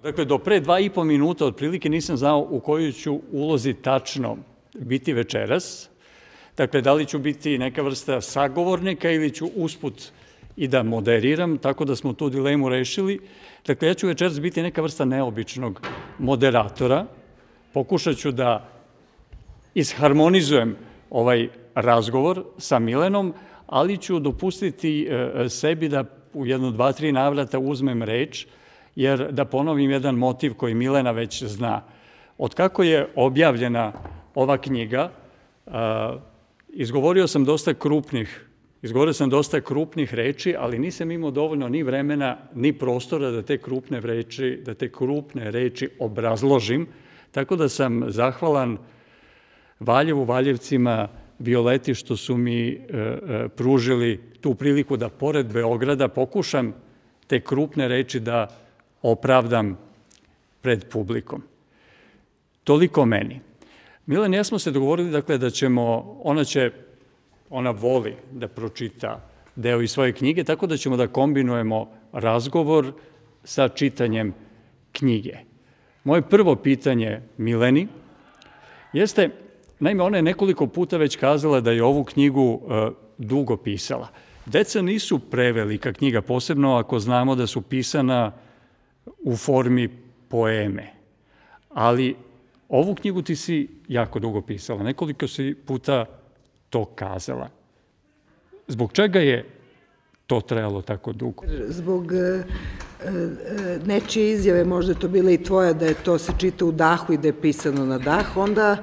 Dakle, do pre 2,5 minuta otprilike nisam znao u kojoj ću ulozi tačno biti večeras. Dakle, da li ću biti neka vrsta sagovornika ili ću usput i da moderiram, tako da smo tu dilemu rešili. Dakle, ja ću večeras biti neka vrsta neobičnog moderatora. Pokušat ću da isharmonizujem ovaj razgovor sa Milenom, ali ću dopustiti sebi da u 1, 2, 3 navrata uzmem reč, jer da ponovim jedan motiv koji Milena već zna. Od kako je objavljena ova knjiga, izgovorio sam dosta krupnih reči, ali nisam imao dovoljno ni vremena, ni prostora da te krupne reči obrazložim, tako da sam zahvalan Valjevu, Valjevcima, Violeti što su mi pružili tu priliku da pored Beograda pokušam te krupne reči da opravdam pred publikom. Toliko o meni. Milan i ja smo se dogovorili dakle, da ćemo, ona voli da pročita deo iz svoje knjige, tako da ćemo da kombinujemo razgovor sa čitanjem knjige. Moje prvo pitanje Mileni jeste, naime, ona je nekoliko puta već kazala da je ovu knjigu dugo pisala. Deca nisu prevelika knjiga, posebno ako znamo da su pisana u formi poeme, ali ovu knjigu ti si jako dugo pisala, nekoliko si puta to kazala. Zbog čega je to trajalo tako dugo? Zbog nečije izjave, možda je to bila i tvoja, da je to se čita u dahu i da je pisano na dah, onda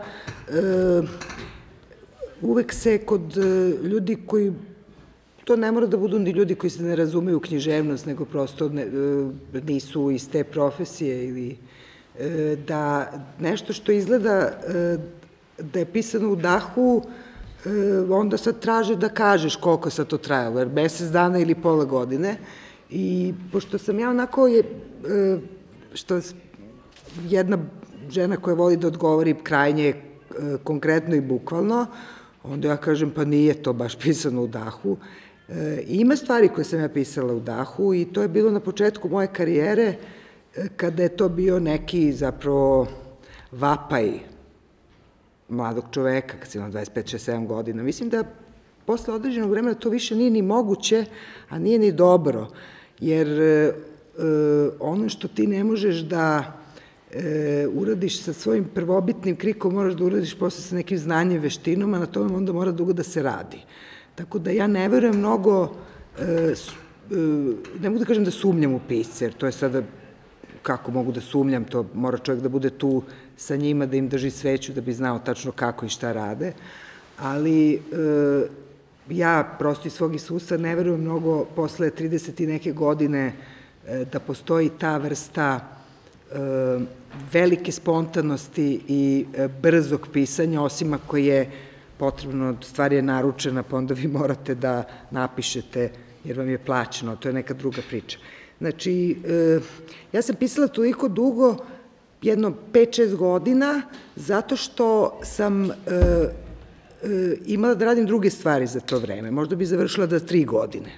uvek se kod ljudi koji, to ne mora da budu ni ljudi koji se ne razumeju u književnost, nego prosto nisu iz te profesije ili da nešto što izgleda da je pisano u dahu, onda sad traže da kažeš koliko sad to trajalo, jer mesec dana ili pola godine. I pošto sam ja onako, što jedna žena koja voli da odgovori krajnje konkretno i bukvalno, onda ja kažem pa nije to baš pisano u dahu. Ima stvari koje sam ja pisala u dahu i to je bilo na početku moje karijere, kada je to bio neki zapravo vapaj mladog čoveka, kad sam imao 25, 6, 7 godina. Mislim da posle određenog vremena to više nije ni moguće, a nije ni dobro, jer ono što ti ne možeš da uradiš sa svojim prvobitnim krikom, moraš da uradiš posle sa nekim znanjem, veštinom, a na tome onda mora dugo da se radi. Tako da ja ne verujem mnogo, ne mogu da kažem da sumnjam u pisce, jer to je sada, kako mogu da sumnjam, to mora čovjek da bude tu sa njima, da im drži sveću, da bi znao tačno kako i šta rade, ali ja prosto iz svog iskustva ne verujem mnogo posle 30 i neke godine da postoji ta vrsta velike spontanosti i brzog pisanja, osim ako je potrebno, stvar je naručena, pa onda vi morate da napišete jer vam je plaćeno, to je neka druga priča. Znači, ja sam pisala toliko dugo, jedno 5-6 godina, zato što sam imala da radim druge stvari za to vreme. Možda bi završila da 3 godine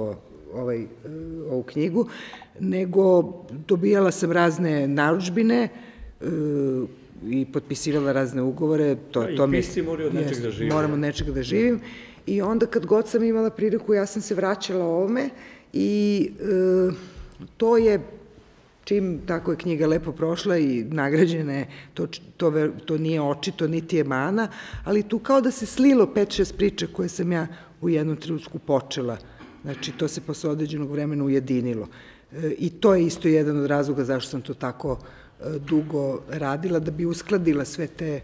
ovu knjigu, nego dobijala sam razne narudžbine i potpisivala razne ugovore. I pisci moraju od nečeg da živim. Moram od nečega da živim. I onda kad god sam imala priliku, ja sam se vraćala ovome i to je, čim tako je knjiga lepo prošla i nagrađena je, to nije očito, niti je mana, ali tu kao da se slilo 5-6 priča koje sam ja u jednom trenutku počela. Znači, to se posle određenog vremena ujedinilo. I to je isto jedan od razloga zašto sam to tako dugo radila, da bi uskladila sve te,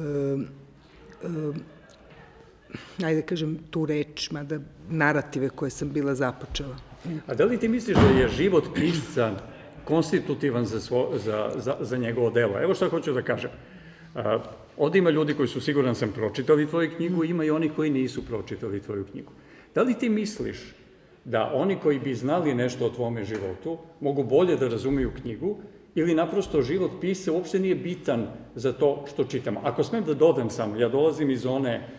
ajde kažem, tu reč, mada narative koje sam bila započela. A da li ti misliš da je život pisca konstitutivan za njegovo delo? Evo šta hoću da kažem. Ovde ima ljudi koji su, siguran sam, pročitali tvoju knjigu, ima i oni koji nisu pročitali tvoju knjigu. Da li ti misliš da oni koji bi znali nešto o tvome životu mogu bolje da razumeju knjigu ili naprosto život pisca uopšte nije bitan za to što čitamo? Ako smem da dodam samo, ja dolazim iz one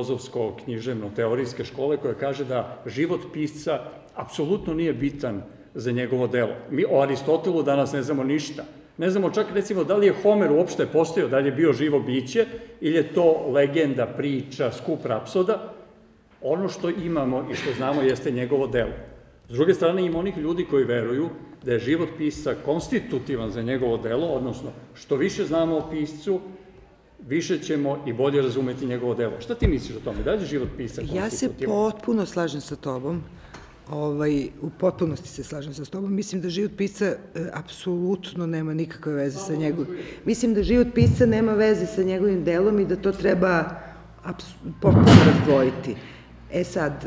filozofsko-književno-teorijske škole koja kaže da život pisca apsolutno nije bitan za njegovo delo. Mi o Aristotelu danas ne znamo ništa. Ne znamo čak, recimo, da li je Homer uopšte postojao, da li je bio živo biće, ili je to legenda, priča, skup rapsoda. Ono što imamo i što znamo jeste njegovo delo. S druge strane, ima onih ljudi koji veruju da je život pisca konstitutivan za njegovo delo, odnosno, što više znamo o piscu, više ćemo i bolje razumeti njegovo delo. Šta ti misliš o tome? Da li je život pisca konstitutivan? Ja se potpuno slažem sa tobom. U potpunosti se slažem sa tobom. Mislim da život pisca apsolutno nema nikakve veze sa njegovim. Mislim da život pisca nema veze sa njegovim delom i da to treba potpuno razdvojiti. Sad,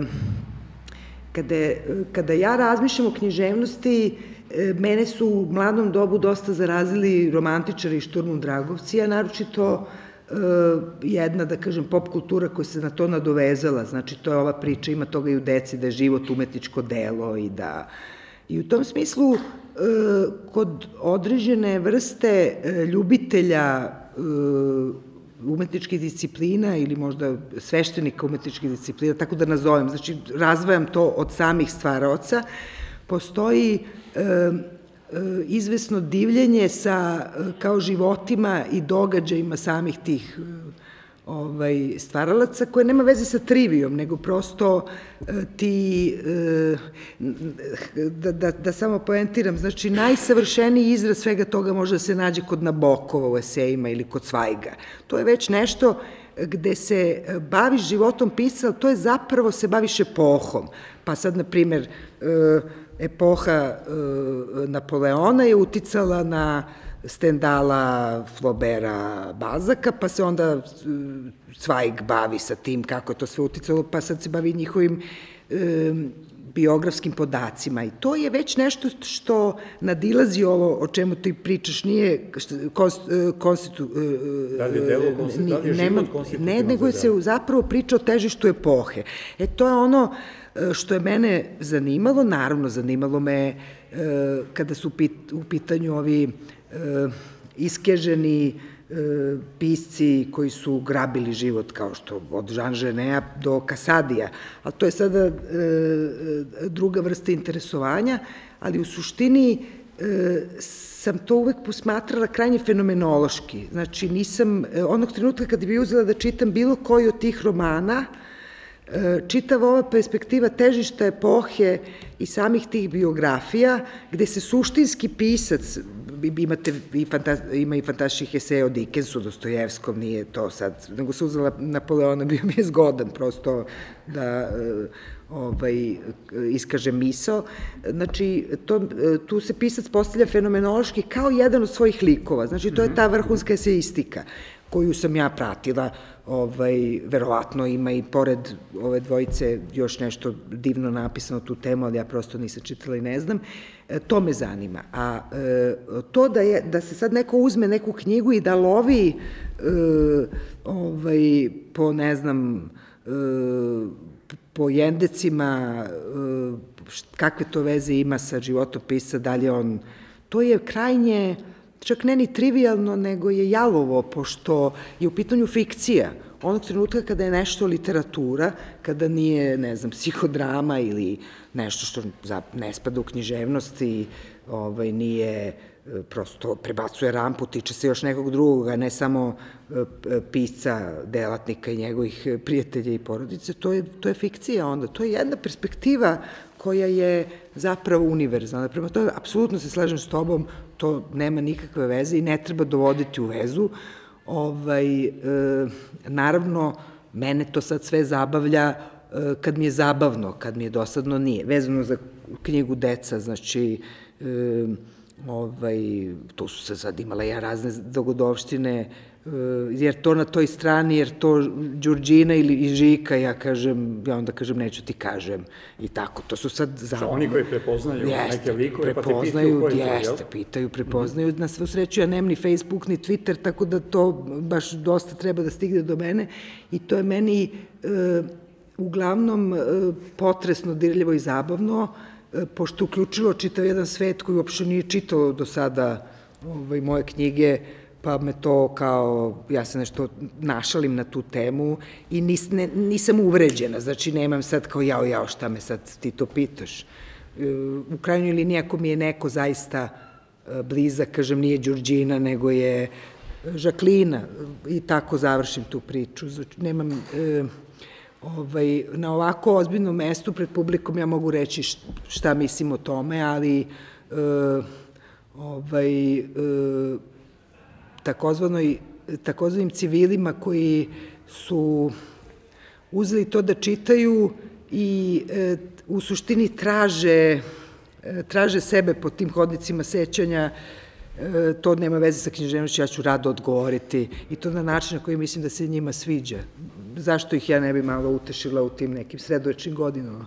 kada ja razmišljam o književnosti, mene su u mladom dobu dosta zarazili romantičari i Šturmom Dragovci, a naročito jedna, da kažem, pop kultura koja se na to nadovezala. Znači, to je ova priča, ima toga i u deci, da je život umetničko delo i da... I u tom smislu, kod određene vrste ljubitelja umetničkih disciplina ili možda sveštenika umetničkih disciplina, tako da nazovem, znači razdvajam to od samih stvaraoca, postoji izvesno divljenje sa kao životima i događajima samih tih stvaralaca, koje nema veze sa trivijom, nego prosto da samo poentiram, znači najsavršeniji izraz svega toga može da se nađe kod Nabokova u esejima ili kod Cvajga. To je već nešto gde se baviš životom pisca, to je zapravo se baviš epohom. Pa sad, na primer, epoha Napoleona je uticala na Stendala, Flaubera, Balzaka, pa se onda Cvajg bavi sa tim kako je to sve uticalo, pa sad se bavi njihovim biografskim podacima. I to je već nešto što nadilazi ovo o čemu ti pričaš, nije Da li je delo konstitutivno, da li je život konstitutivno? Ne, nego se zapravo priča o težištu epohe. To je ono što je mene zanimalo, naravno zanimalo me kada su u pitanju ovi iskeženi pisci koji su grabili život, kao što od Jean Geneta do Casadija, ali to je sada druga vrsta interesovanja, ali u suštini sam to uvek posmatrala krajnje fenomenološki. Znači, nisam, onog trenutka kada bi uzela da čitam bilo koji od tih romana, čitava ova perspektiva težišta epohe i samih tih biografija, gde se suštinski pisac, ima i fantastičnih eseja o Dickensu, Dostojevskom, nije to sad, nego se uzela Napoleona, bio mi je zgodan prosto da iskaže misao. Znači, tu se pisac postavlja fenomenološki kao jedan od svojih likova. Znači, to je ta vrhunska eseistika koju sam ja pratila. Verovatno ima i pored ove dvojice još nešto divno napisano tu temu, ali ja prosto nisam čitala i ne znam. To me zanima. A to da se sad neko uzme neku knjigu i da lovi po, ne znam, po jendecima, kakve to veze ima sa životom pisca, da li je on... To je krajnje, čak ne ni trivialno, nego je jalovo, pošto je u pitanju fikcija. Onog trenutka kada je nešto literatura, kada nije, ne znam, psihodrama ili nešto što ne spada u književnost i nije, prosto prebacuje rampu, tiče se još nekog drugog, a ne samo pisca, delatnika i njegovih prijatelja i porodice, to je fikcija onda. To je jedna perspektiva koja je zapravo univerzalna. Prema tome, apsolutno se slažem s tobom, to nema nikakve veze i ne treba dovoditi u vezu. Naravno, mene to sad sve zabavlja kad mi je zabavno, kad mi je dosadno nije. Vezano za knjigu Deca, znači, tu su se sad imale razne dogodovštine, jer to na toj strani, jer to Đurđina ili Žika, ja onda kažem, neću ti kažem, i tako, to su sad zabavno. Oni koji prepoznaju neke likove, pa te pitaju koji to, jel? Jeste, pitaju, prepoznaju, na svu sreću ja nemam ni Facebook, ni Twitter, tako da to baš dosta treba da stigne do mene i to je meni uglavnom potresno, dirljivo i zabavno, pošto uključilo čitav jedan svet koji uopšte nije čitao do sada moje knjige, pa me to kao, ja se nešto našalim na tu temu i nisam uvređena, znači nemam sad kao jao, šta me sad ti to pitaš. U krajnjoj liniji, ako mi je neko zaista blizak, kažem, nije Đurđina, nego je Žaklina, i tako završim tu priču. Znači, nemam, na ovako ozbiljnom mestu pred publikom ja mogu reći šta mislim o tome, ali takozvanim civilima koji su uzeli to da čitaju i u suštini traže sebe po tim hodnicima sećanja, to nema veze sa književnošću, ja ću rado odgovoriti i to na način na koji mislim da se njima sviđa. Zašto ih ja ne bi malo utešila u tim nekim sredovečnim godinama?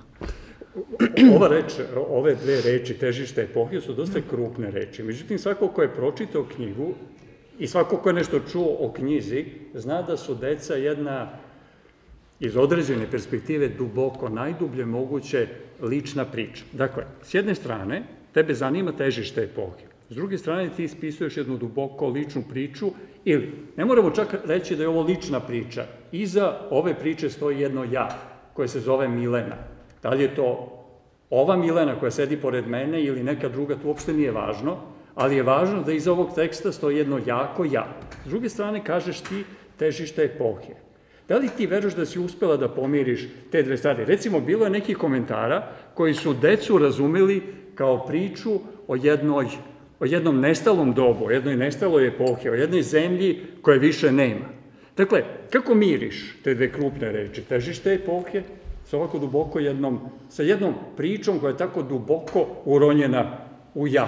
Ove dve reči, težište epohe, su dosta krupne reči. Međutim, svako ko je pročitao knjigu i svako ko je nešto čuo o knjizi, zna da su deca jedna, iz određene perspektive, duboko, najdublje moguće lična priča. Dakle, s jedne strane, tebe zanima težište epohe. S druge strane, ti ispisuješ jednu duboko ličnu priču, ili, ne moramo čak reći da je ovo lična priča, iza ove priče stoji jedno ja, koje se zove Milena. Da li je to ova Milena koja sedi pored mene ili neka druga, to uopšte nije važno, ali je važno da iza ovog teksta stoji jedno jako ja. S druge strane, kažeš ti težište epohe. Da li ti veruješ da si uspela da pomiriš te dve stvari? Recimo, bilo je nekih komentara koji su decu razumeli kao priču o jednom nestalom dobu, o jednoj nestaloj epohi, o jednoj zemlji koje više nema. Dakle, kako miriš te dve krupne reči? Težište epohe sa ovako duboko sa jednom pričom koja je tako duboko uronjena u ja.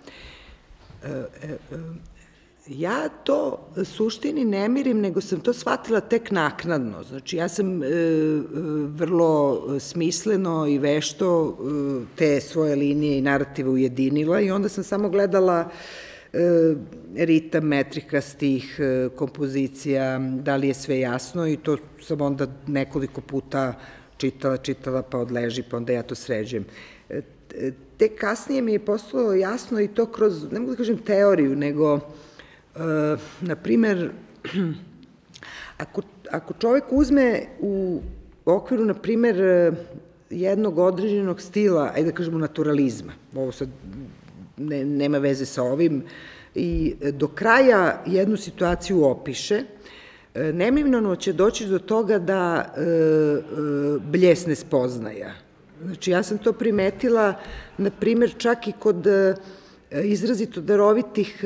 Ja to suštini ne mirim, nego sam to shvatila tek naknadno. Znači, ja sam vrlo smisleno i vešto te svoje linije i narative ujedinila i onda sam samo gledala ritam, metrika, stih, kompozicija, da li je sve jasno, i to sam onda nekoliko puta čitala, pa odleži, pa onda ja to sređujem. Tek kasnije mi je postalo jasno i to kroz, ne mogu da kažem teoriju, nego na primer, ako čovek uzme u okviru, na primer, jednog određenog stila, ajde da kažemo naturalizma, ovo sad nema veze sa ovim, i do kraja jednu situaciju opiše, neminovno će doći do toga da bljesne spoznaja. Znači, ja sam to primetila, na primer, čak i kod izrazito darovitih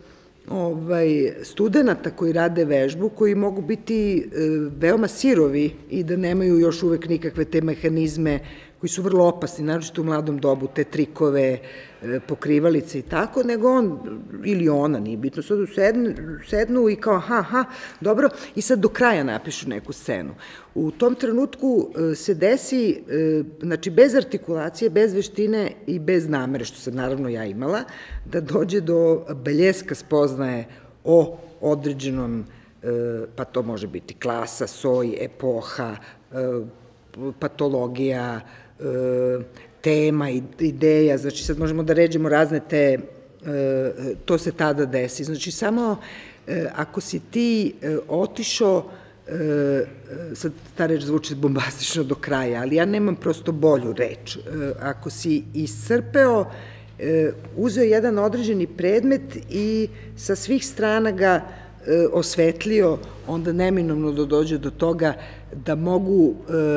studenta koji rade vežbu, koji mogu biti veoma sirovi i da nemaju još uvek nikakve te mehanizme koji su vrlo opasni, naročito u mladom dobu, te trikove, pokrivalice i tako, nego on ili ona, nije bitno, sad sednu i kao dobro, i sad do kraja napišu neku scenu. U tom trenutku se desi, znači bez artikulacije, bez veštine i bez namere, što sam naravno ja imala, da dođe do bljeska spoznaje o određenom, pa to može biti klasa, soj, epoha, patologija, tema, ideja, znači sad možemo da ređemo razne te, to se tada desi. Znači samo ako si ti otišao, sad ta reč zvuči bombastično do kraja, ali ja nemam prosto bolju reč. Ako si iscrpeo, uzeo jedan određeni predmet i sa svih strana ga osvetlio, onda neminovno da dođe do toga da mogu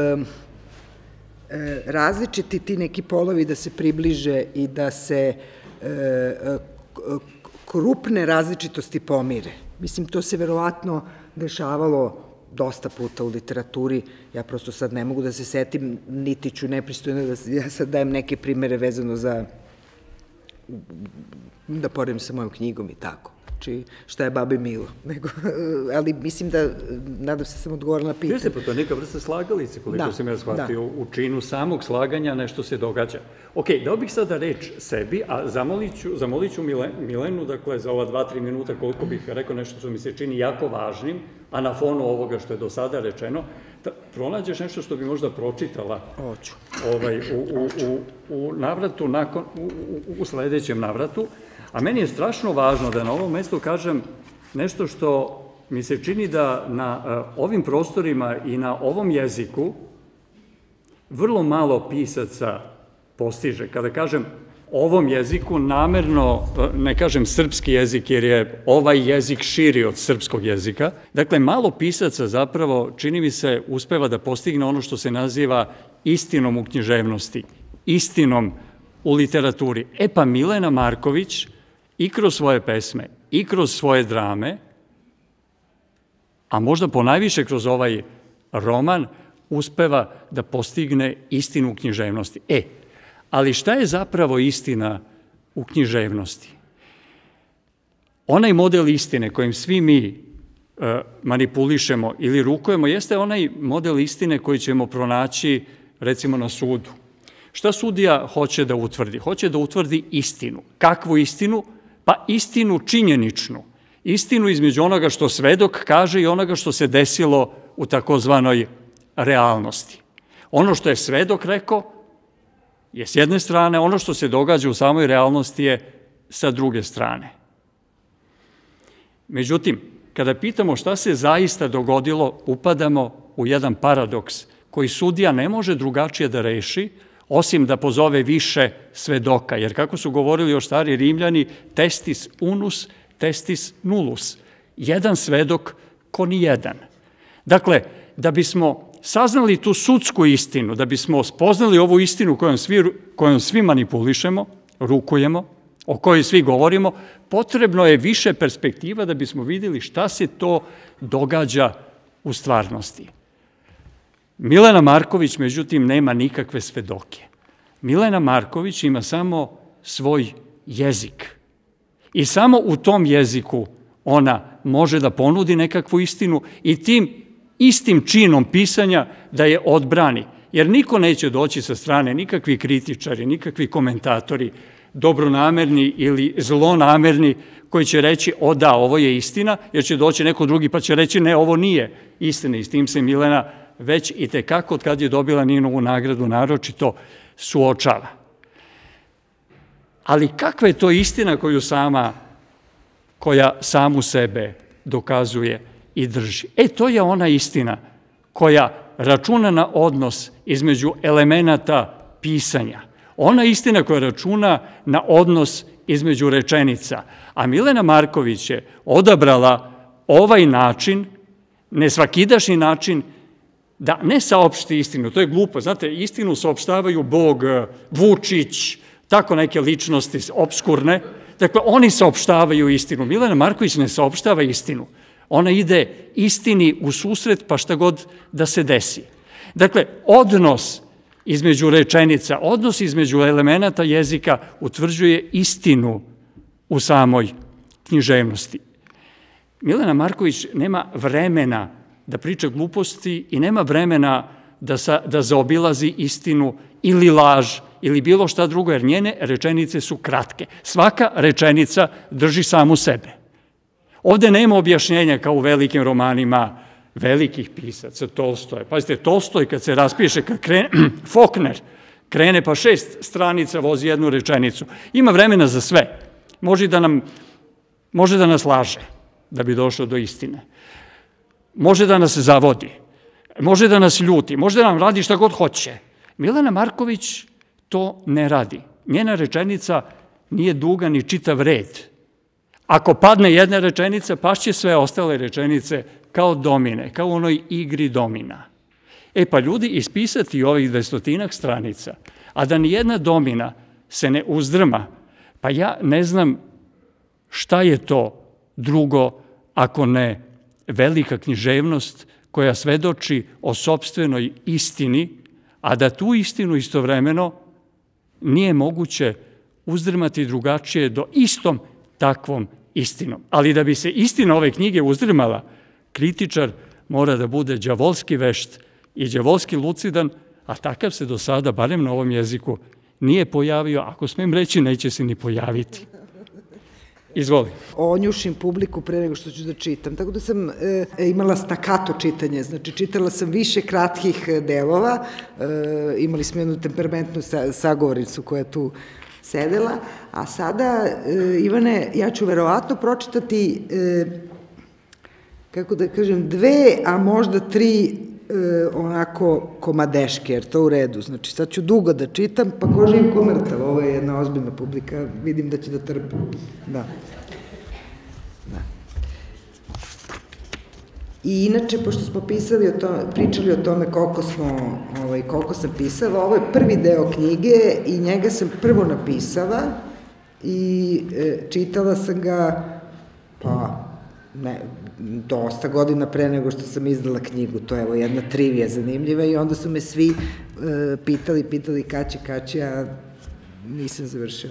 različiti ti neki polovi da se približe i da se krupne različitosti pomire. Mislim, to se verovatno dešavalo dosta puta u literaturi, ja prosto sad ne mogu da se setim, niti ću nepristojno da ja sad dajem neke primere vezano za, da poredim sa mojom knjigom i tako. Znači, šta je babi milo, ali mislim da, nadam se sam odgovorila na pitanje. Jeste, pa to je neka vrsta slagalice, koliko sam ja shvatio, u činu samog slaganja nešto se događa. Ok, dao bih sada reč sebi, a zamolit ću Milenu, dakle, za ova 2-3 minuta, koliko bih rekao nešto što mi se čini jako važnim, a na fonu ovoga što je do sada rečeno, da pronađeš nešto što bi možda pročitala u navratu, u sledećem navratu. A meni je strašno važno da na ovom mestu kažem nešto što mi se čini da na ovim prostorima i na ovom jeziku vrlo malo pisaca postiže. Kada kažem ovom jeziku, namerno ne kažem srpski jezik, jer je ovaj jezik širi od srpskog jezika. Dakle, malo pisaca zapravo, čini mi se, uspeva da postigne ono što se naziva istinom u književnosti, istinom u literaturi. E pa Milena Marković i kroz svoje pesme, i kroz svoje drame, a možda ponajviše kroz ovaj roman, uspeva da postigne istinu u književnosti. Ali šta je zapravo istina u književnosti? Onaj model istine kojim svi mi manipulišemo ili rukujemo jeste onaj model istine koji ćemo pronaći recimo na sudu. Šta sudija hoće da utvrdi? Hoće da utvrdi istinu. Kakvu istinu? Pa istinu činjeničnu. Istinu između onoga što svedok kaže i onoga što se desilo u takozvanoj realnosti. Ono što je svedok rekao je s jedne strane, ono što se događa u samoj realnosti je sa druge strane. Međutim, kada pitamo šta se zaista dogodilo, upadamo u jedan paradoks koji sudija ne može drugačije da reši, osim da pozove više svedoka. Jer kako su govorili još stari Rimljani, testis unus, testis nullus. Jedan svedok ko ni jedan. Dakle, da bismo saznali tu sudsku istinu, da bismo spoznali ovu istinu kojom svi manipulišemo, rukujemo, o kojoj svi govorimo, potrebno je više perspektiva da bismo vidjeli šta se to događa u stvarnosti. Milena Marković, međutim, nema nikakve svedoke. Milena Marković ima samo svoj jezik. I samo u tom jeziku ona može da ponudi nekakvu istinu i tim istim činom pisanja da je odbrani. Jer niko neće doći sa strane, nikakvi kritičari, nikakvi komentatori, dobronamerni ili zlonamerni, koji će reći, o da, ovo je istina, jer će doći neko drugi pa će reći, ne, ovo nije istina. I s tim se Milena već i tekako, od kad je dobila Ninovu nagradu, naročito suočava. Ali kakva je to istina koja samu sebe dokazuje i drži? To je ona istina koja računa na odnos između elemenata pisanja. Ona istina koja računa na odnos između rečenica. A Milena Marković je odabrala ovaj način, nesvakidašnji način, da ne saopšti istinu. To je glupo. Znate, istinu saopštavaju Bog, Vučić, tako neke ličnosti obskurne. Dakle, oni saopštavaju istinu. Milena Marković ne saopštava istinu. Ona ide istini u susret, pa šta god da se desi. Dakle, odnos između rečenica, odnos između elemenata jezika utvrđuje istinu u samoj književnosti. Milena Marković nema vremena da priča gluposti i nema vremena da zaobilazi istinu ili laž ili bilo šta drugo, jer njene rečenice su kratke. Svaka rečenica drži samu sebe. Ovde nema objašnjenja kao u velikim romanima velikih pisaca, Tolstoja. Pazite, Tolstoj kad se raspiše, kad krene, Faulkner krene pa 6 stranica vozi jednu rečenicu. Ima vremena za sve. Može da nas laže da bi došlo do istine. Može da nas zavodi. Može da nas ljuti. Može da nam radi šta god hoće. Milena Marković to ne radi. Njena rečenica nije duga ni čitav red. Ako padne jedna rečenica, pašće sve ostale rečenice kao domine, kao u onoj igri domina. Pa ljudi, ispisati ovih 200 stranica, a da nijedna domina se ne uzdrma, pa ja ne znam šta je to drugo ako ne velika književnost koja svedoči o sopstvenoj istini, a da tu istinu istovremeno nije moguće uzdrmati drugačije do istom takvom istinom. Ali da bi se istina ove knjige uzdrmala, kritičar mora da bude đavolski vešt i đavolski lucidan, a takav se do sada, barem na ovom jeziku, nije pojavio. Ako smem reći, neće se ni pojaviti. Izvoli. Onjušim publiku pre nego što ću da čitam. Tako da sam imala stakato čitanje, znači čitala sam više kratkih delova, imali smo jednu temperamentnu sagovornicu koja je tu sedela, a sada, Ivane, ja ću verovatno pročitati, kako da kažem, 2, a možda 3 onako komadeške, jer to u redu. Znači, sad ću dugo da čitam, pa ko živ ko mrtav. Ovo je jedna ozbiljna publika, vidim da će da trpe. Da. I inače, pošto smo pričali o tome koliko sam pisala, ovo je prvi deo knjige i njega sam prvo napisala i čitala sam ga, dosta godina pre nego što sam izdala knjigu. To je evo jedna trivija zanimljiva i onda su me svi pitali kad će, a nisam završila.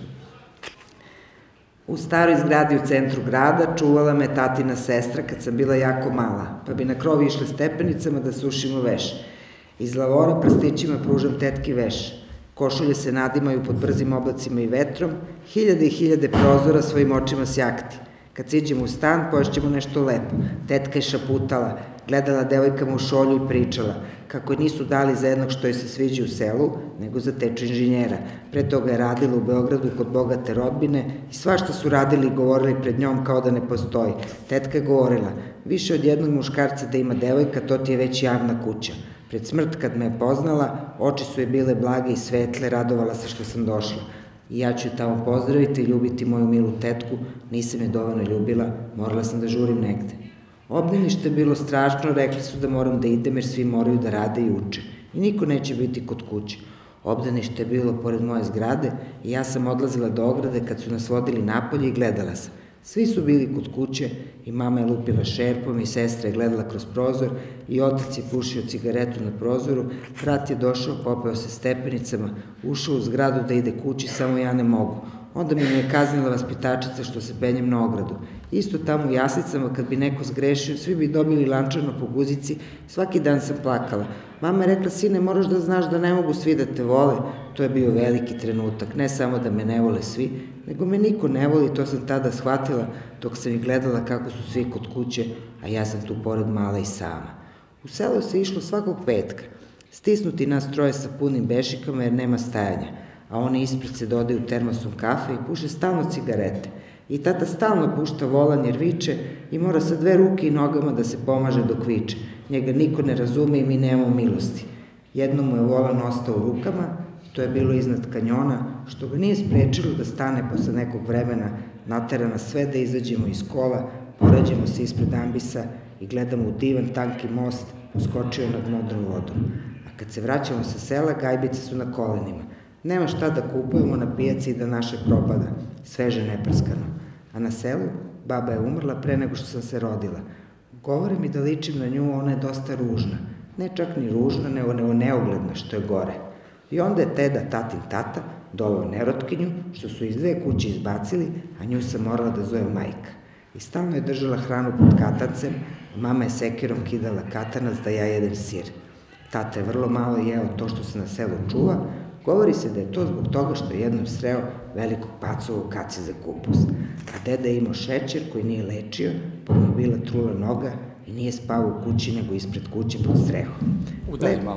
U staroj zgradi u centru grada čuvala me tatina sestra kad sam bila jako mala, pa bi na krov išle stepenicama da sušimo veš. Iz lavora prstićima pružam tetki veš. Košulje se nadimaju pod brzim oblacima i vetrom, hiljade i hiljade prozora svojim očima sjakti. Kad siđemo u stan, poješćemo nešto lepo. Tetka je šaputala, gledala devojkama u šolju i pričala kako je nisu dali za jednog što joj se sviđa u selu, nego za teču inženjera. Pre toga je radila u Beogradu kod bogate rodbine i svašta su radili i govorili pred njom kao da ne postoji. Tetka je govorila, više od jednog muškarca da ima devojka, to ti je već javna kuća. Pred smrt kad me je poznala, oči su je bile blage i svetle, radovala se što sam došla. I ja ću je tamo pozdraviti i ljubiti moju milu tetku, nisam je dovoljno ljubila, morala sam da žurim negde. Obdanište je bilo strašno, rekli su da moram da idem jer svi moraju da rade i uče. I niko neće biti kod kuće. Obdanište je bilo pored moje zgrade i ja sam odlazila do ograde kad su nas vodili napolje i gledala sam. Svi su bili kod kuće i mama je lupila šerpom i sestra je gledala kroz prozor i otac je pušio cigaretu na prozoru, brat je došao, popeo se stepenicama, ušao u zgradu da ide kući, samo ja ne mogu. Onda mi je kaznila vaspitačica što se penjem na ogradu. Isto tamo u jaslicama, kad bi neko zgrešio, svi bi dobili lančano po guzici, svaki dan sam plakala. Mama je rekla, sine, moraš da znaš da ne mogu svi da te vole. To je bio veliki trenutak, ne samo da me ne vole svi, nego me niko ne voli, to sam tada shvatila, dok sam ih gledala kako su svi kod kuće, a ja sam tu pored mala i sama. U selo se išlo svakog petka, stisnuti nas troje sa punim bešikama jer nema stajanja, a oni ispred se dodaju termosom kafe i puše stalno cigarete. I tata stalno pušta volan jer viče i mora sa 2 ruke i nogama da se pomaže dok viče. Njega niko ne razume i mi nemamo milosti. Jednom mu je volan ostao u rukama, to je bilo iznad kanjona, što ga nije sprečilo da stane posle nekog vremena, natera nas sve da izađemo iz kola, porađemo se ispred ambisa i gledamo u divan tanki most poskočio nad modrom vodom. A kad se vraćamo sa sela, gajbice su na kolenima. Nema šta da kupujemo na pijaci i da naše propada, sveže neprskano. A na selu, baba je umrla pre nego što sam se rodila. Govore mi da ličim na nju, ona je dosta ružna. Ne čak ni ružna, nego neugledna, što je gore. I onda je teda, tatin tata, doveo nerotkinju, što su iz 2 kuće izbacili, a nju sam morala da zove majka. I stalno je držala hranu pod katancem, a mama je sekirom kidala katanac da ja jedem sir. Tata je vrlo malo jeo to što se na selu čuva, govori se da je to zbog toga što je jednom sreo velikog pacu u kaci za kupus. A deda je imao šećer koji nije lečio, pa mu je bila trula noga i nije spavao u kući nego ispred kuće pod strehom. Udaj malo.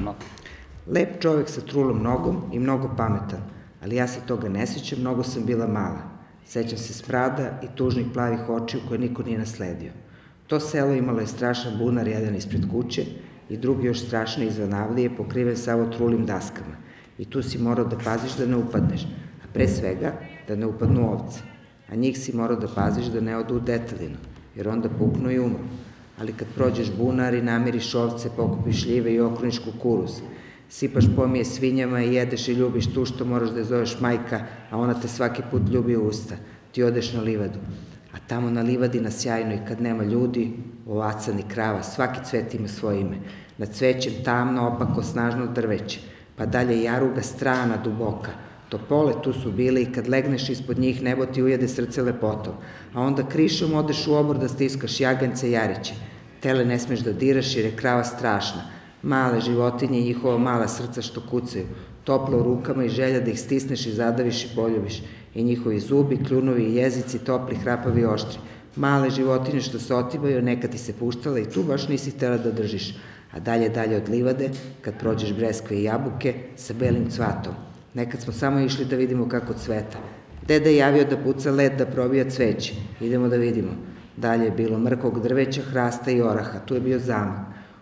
Lep čovek sa trulom nogom i mnogo pametan, ali ja se toga ne sjećam, mnogo sam bila mala. Sećam se smrada i tužnih plavih očiju koje niko nije nasledio. To selo imalo je strašan bunar jedan ispred kuće i drugi još strašni izvan avlije pokriven samo trulim daskama. I tu si morao da paziš da ne upadneš, a pre svega da ne upadnu ovce. A njih si morao da paziš da ne odu u detelinu, jer onda puknu i umru. Ali kad prođeš bunar i namiriš ovce, pokupiš ljive i okruniš kukuruz, sipaš pomije svinjama i jedeš i ljubiš tu što moraš da je zoveš majka, a ona te svaki put ljubi u usta. Ti odeš na livadu, a tamo na livadi na sjajnoj kad nema ljudi, ovaca ni krava, svaki cvet ima svoje ime. Nad cvećem tamno, opako, snažno drveće, pa dalje jaruga strana, duboka. Topole tu su bile i kad legneš ispod njih nebo ti ujede srce lepotom, a onda krišom odeš u obor da stiskaš jagance i jariće. Tele ne smeš da diraš jer je krava strašna. Male životinje i njihova mala srca što kucaju, toplo u rukama i želja da ih stisneš i zadaviš i poljubiš. I njihovi zubi, kljunovi i jezici, topli, hrapavi i oštri. Male životinje što se otimaju, neka ti se puštala i tu baš nisi htjela da držiš. A dalje od livade, kad prođeš breskve i jabuke, sa belim cvatom. Nekad smo samo išli da vidimo kako cveta. Deda je javio da puca led da probija cveće. Idemo da vidimo. Dalje je bilo mrkog drveća, hrasta i oraha. Tu je bio zamak.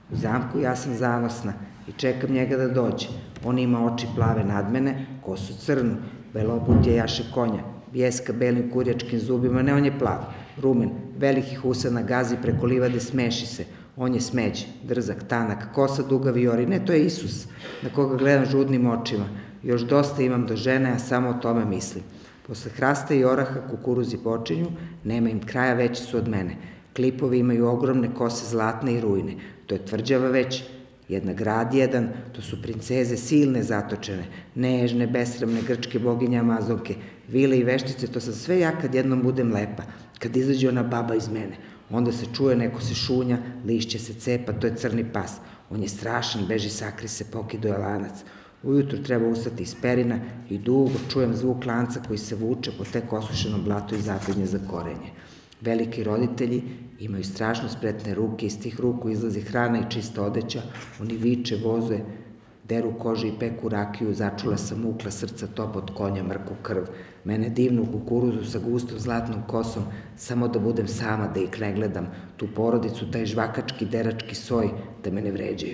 U zamku ja sam zanosna i čekam njega da dođe. On ima oči plave nad mene, kosu crnu, belobutje jaše konja, bijeska belim kurjačkim zubima, ne, on je plav, rumen, velikih usana gazi preko livade, smeši se. On je smeđ, drzak, tanak, kosa duga viori, ne, to je Isus, na koga gledam žudnim očima. Još dosta imam do žene, a samo o tome mislim. Posle hrasta i oraha kukuruzi počinju, nema im kraja, veći su od mene. Klipovi imaju ogromne kose zlatne i rujne. To je tvrđava već, jedna grad jedan, to su princeze silne zatočene, nežne, besramne grčke boginje Amazonke, vile i veštice, to sam sve ja kad jednom budem lepa, kad izađe ona baba iz mene. Onda se čuje, neko se šunja, lišće se cepa, to je crni pas. On je strašan, beži, sakri se, pokido je lanac. Ujutru treba ustati iz perina i dugo čujem zvuk lanca koji se vuče po tek osušeno blato i zapinje za korenje. Veliki roditelji imaju strašno spretne ruke, iz tih ruku izlazi hrana i čista odeća, oni viče, vozuje, deru kože i peku rakiju, začula sam mukla srca top od konja, mrku krv. Mene divnu kukuruzu sa gustom zlatnom kosom, samo da budem sama, da ih ne gledam, tu porodicu, taj žvakački, derački soj, da me ne vređaju.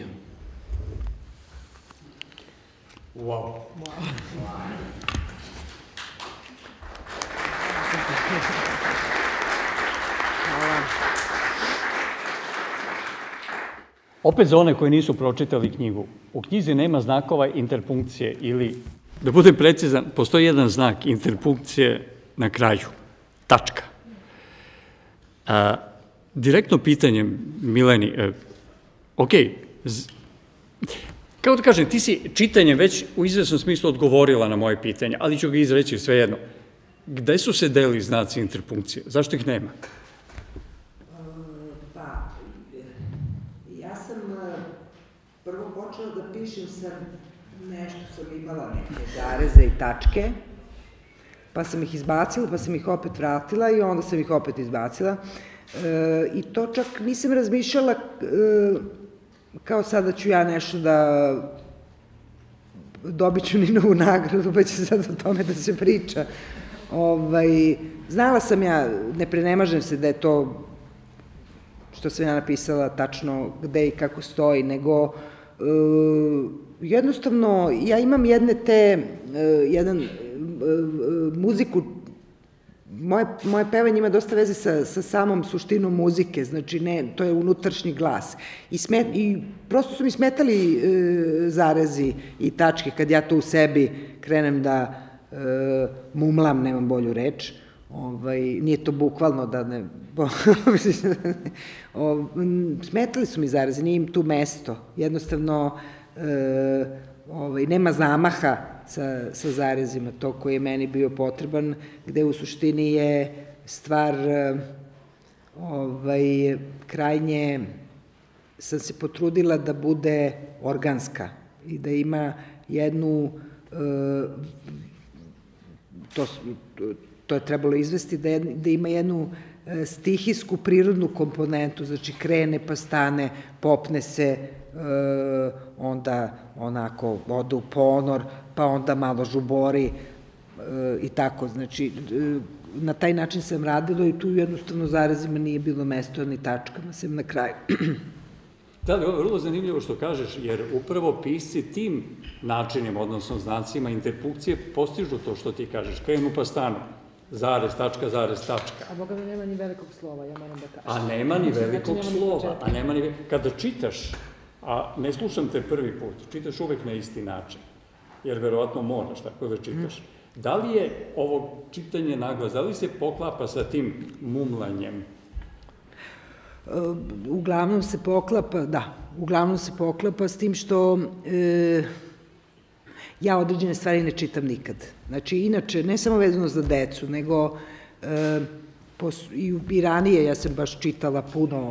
Wow. Opet za one koji nisu pročitali knjigu, u knjizi nema znakova interpunkcije ili, da budem precizan, postoji jedan znak interpunkcije na kraju, tačka. Direktno pitanje, Mileni, kako da kažem, ti si čitanjem već u izvesnom smislu odgovorila na moje pitanje, ali ću ga izreći svejedno. Gde su se delili znaci interpunkcije? Zašto ih nema? Pa, ja sam prvo počela da pišem sa nešto, sam imala neke zareze i tačke, pa sam ih izbacila, pa sam ih opet vratila i onda sam ih opet izbacila. I to čak nisam razmišljala kao sada ću ja nešto da dobit ću Ninovu nagradu, pa će sad o tome da se priča. Znala sam ja, ne prenemažem se da je to što sam ja napisala tačno gde i kako stoji, nego jednostavno ja imam muziku, moje pevanje ima dosta veze sa samom suštinom muzike, znači ne, to je unutrašnji glas. I prosto su mi smetali zarezi i tačke kad ja to u sebi krenem da mumlam, nemam bolju reč. Nije to bukvalno da ne... Smetali su mi zarezi, nije im tu mesto. Jednostavno, nema zamaha sa zarezima, to koji je meni bio potreban, gde u suštini je stvar krajnje, sam se potrudila da bude organska i da ima jednu, to je trebalo izvesti, da ima jednu stihijsku prirodnu komponentu, znači krene pa stane, popne se, onda onako ode u ponor, pa onda malo žubori i tako, znači na taj način sam radila i tu jednostavno zarezima nije bilo mesto ni tačkama, sem na kraju. Da, ali ovo je vrlo zanimljivo što kažeš, jer upravo pisci tim načinima, odnosno znacima interpunkcije, postižu to što ti kažeš, krenu pa stanu, zarez, tačka, zarez, tačka. A Boga mi nema ni velikog slova, ja moram da kažem. A nema ni velikog slova, kada čitaš, a ne slušam te prvi put, čitaš uvek na isti način, jer verovatno moraš tako da čitaš. Da li je ovo čitanje naglas, da li se poklapa sa tim mumlanjem? Uglavnom se poklapa, da, uglavnom se poklapa s tim što ja određene stvari ne čitam nikad. Znači, inače, ne samo vezano za decu, nego i ranije ja sam baš čitala puno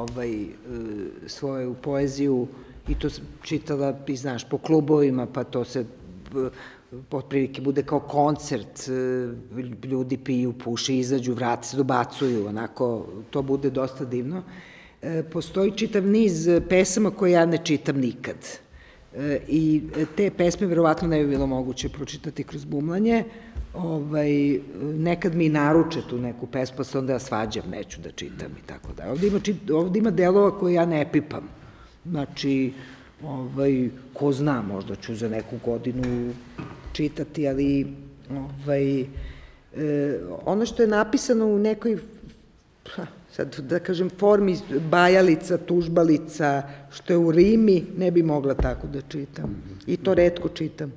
svoju poeziju i to sam čitala, ti znaš, po klubovima, pa to se otprilike bude kao koncert, ljudi piju, puše, izađu, vrate se, dobacuju, onako, to bude dosta divno. Postoji čitav niz pesama koje ja ne čitam nikad. I te pesme verovatno ne bi bilo moguće pročitati kroz mumlanje. Nekad mi naruče tu neku pesmu, pa se onda ja svađam, neću da čitam i tako da. Ovde ima delova koje ja ne pipam. Znači, ko zna, možda ću za neku godinu čitati, ali ono što je napisano u nekoj, sad da kažem, formi bajalica, tužbalica, što je u rimi, ne bi mogla tako da čitam. I to retko čitam.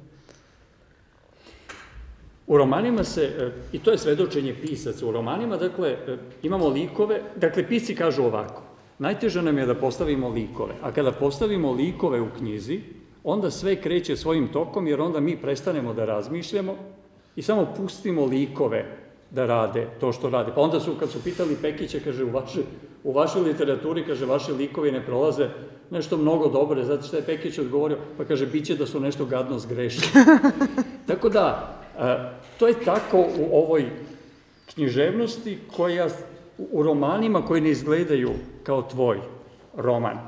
U romanima se, i to je svedočenje pisaca, u romanima, dakle, imamo likove, dakle, pisci kažu ovako, najteže nam je da postavimo likove, a kada postavimo likove u knjizi, onda sve kreće svojim tokom, jer onda mi prestanemo da razmišljamo i samo pustimo likove da rade to što rade. Pa onda kad su pitali Pekića, kaže, u vašoj literaturi, kaže, vaši likovi ne prolaze nešto mnogo dobro, znate šta je Pekić odgovorio? Pa kaže, biće da su nešto gadno zgrešili. Tako da, to je tako u ovoj književnosti koja, u romanima koji ne izgledaju kao tvoj roman.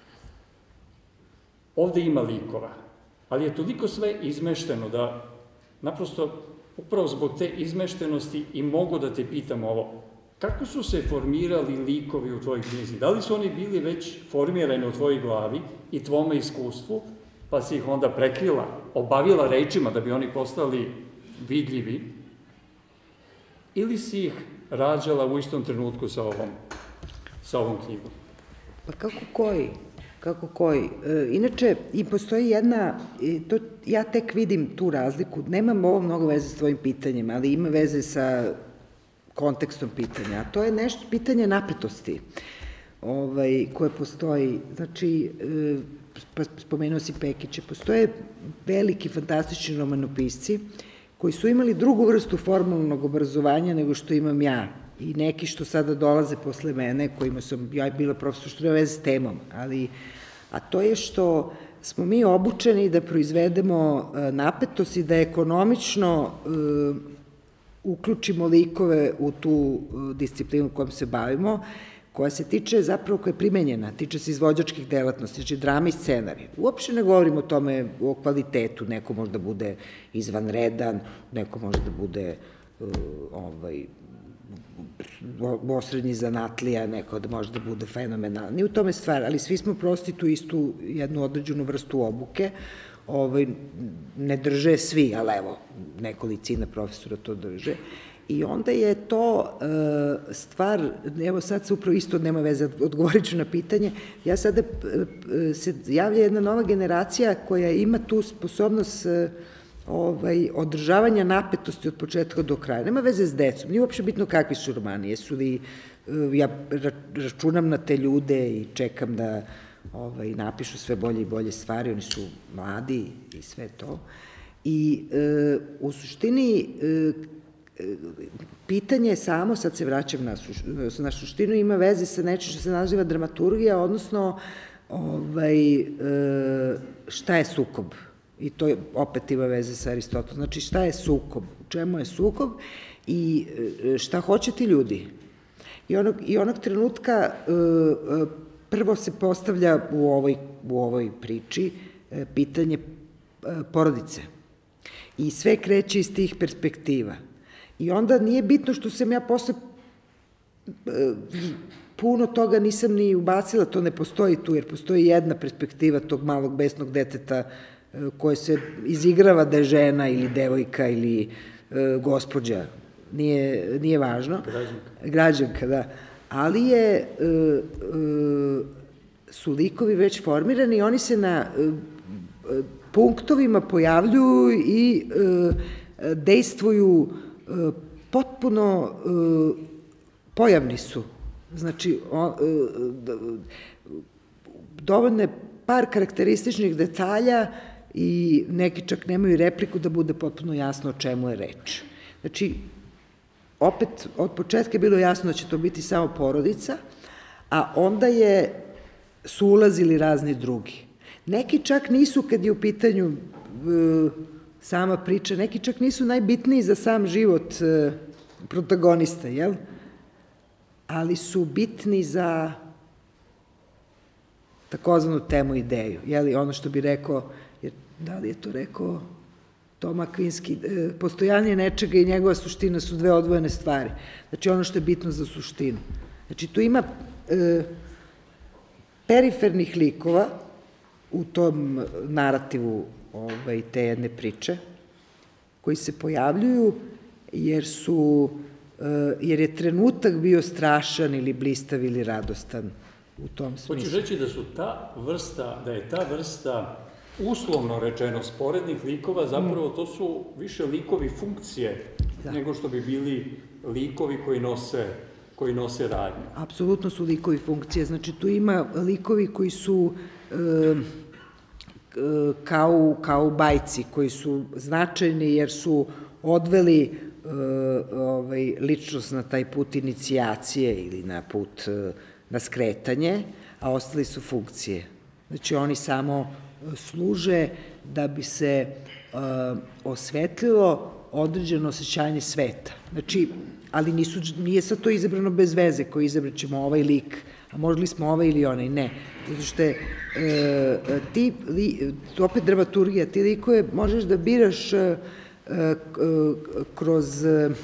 Ovde ima likova, ali je toliko sve izmešteno da naprosto upravo zbog te izmeštenosti i mogu da te pitam ovo, kako su se formirali likovi u tvojoj knjizi? Da li su oni bili već formirani u tvojoj glavi i tvome iskustvu, pa si ih onda prekrila, obavila rečima da bi oni postali vidljivi, ili si ih rađala u istom trenutku sa ovom knjigom? Pa kako koji. Inače, i postoji jedna, ja tek vidim tu razliku, nemam ovo mnogo veze s tvojim pitanjem, ali ima veze sa kontekstom pitanja, a to je nešto, pitanje napetosti koje postoji. Znači, spomenuo si Pekića, postoje veliki, fantastični romanopisci koji su imali drugu vrstu formalnog obrazovanja nego što imam ja i neki što sada dolaze posle mene, kojima sam ja bila profesor, što nema veze s temom, a to je što smo mi obučeni da proizvedemo napetost i da ekonomično uključimo likove u tu disciplinu kojom se bavimo, koja se tiče zapravo, koja je primenjena, tiče se izvođačkih delatnosti, znači drama i scenarij. Uopšte ne govorim o tome, o kvalitetu, neko može da bude izvanredan, neko može da bude osrednji zanatlija, neko da može da bude fenomenalni. Nije u tome stvar, ali svi smo prosti tu istu jednu određenu vrstu obuke, ne drže svi, ali evo, nekolicina profesora to drže. I onda je to stvar, evo sad se upravo isto nema veze, odgovorit ću na pitanje, ja sada se javlja jedna nova generacija koja ima tu sposobnost održavanja napetosti od početka do kraja. Nema veze s decom, nije uopšte bitno kakvi su romani, jesu li, ja računam na te ljude i čekam da napišu sve bolje i bolje stvari, oni su mladi i sve to. I u suštini, pitanje samo, sad se vraćam na suštinu, ima veze sa nečim što se naziva dramaturgija, odnosno šta je sukob. I to opet ima veze sa Aristotelom. Znači, šta je sukob? U čemu je sukob? I šta hoće ti ljudi? I onog trenutka prvo se postavlja u ovoj priči pitanje porodice. I sve kreće iz tih perspektiva. I onda nije bitno što sam ja posle puno toga nisam ni ubacila, to ne postoji tu, jer postoji jedna perspektiva tog malog besnog deteta koje se izigrava da je žena ili devojka ili gospođa, nije važno. Građanka, da. Ali su likovi već formirani i oni se na punktovima pojavljuju i dejstvuju potpuno pojavni su. Znači, dovoljno je par karakterističnih detalja i neki čak nemaju repliku da bude potpuno jasno o čemu je reč. Znači, opet, od početka je bilo jasno da će to biti samo porodica, a onda su ulazili razni drugi. Neki čak nisu, kad je u pitanju sama priča, neki čak nisu najbitniji za sam život protagonista, jel? Ali su bitni za takozvanu temu ideju, jel? Ono što bi rekao, da li je to rekao Toma Akvinski, postojanje nečega i njegova suština su dve odvojene stvari. Znači, ono što je bitno za suštinu. Znači, tu ima perifernih likova u tom narativu te jedne priče, koji se pojavljuju jer je trenutak bio strašan ili blistav ili radostan u tom smislu. Hoću reći da je ta vrsta, uslovno rečeno, sporednih likova, zapravo to su više likovi funkcije nego što bi bili likovi koji nose radnju. Apsolutno su likovi funkcije. Znači, tu ima likovi koji su kao u bajci, koji su značajni jer su odveli ličnost na taj put inicijacije ili na put na skretanje, a ostali su funkcije. Znači, oni samo služe da bi se osvetlilo određeno osjećanje sveta. Znači, ali nije sad to izabrano bez veze, koji izabrat ćemo ovaj lik, a možda li smo ovaj ili onaj, ne. Zato što je opet dramaturgija, ti likove možeš da biraš kroz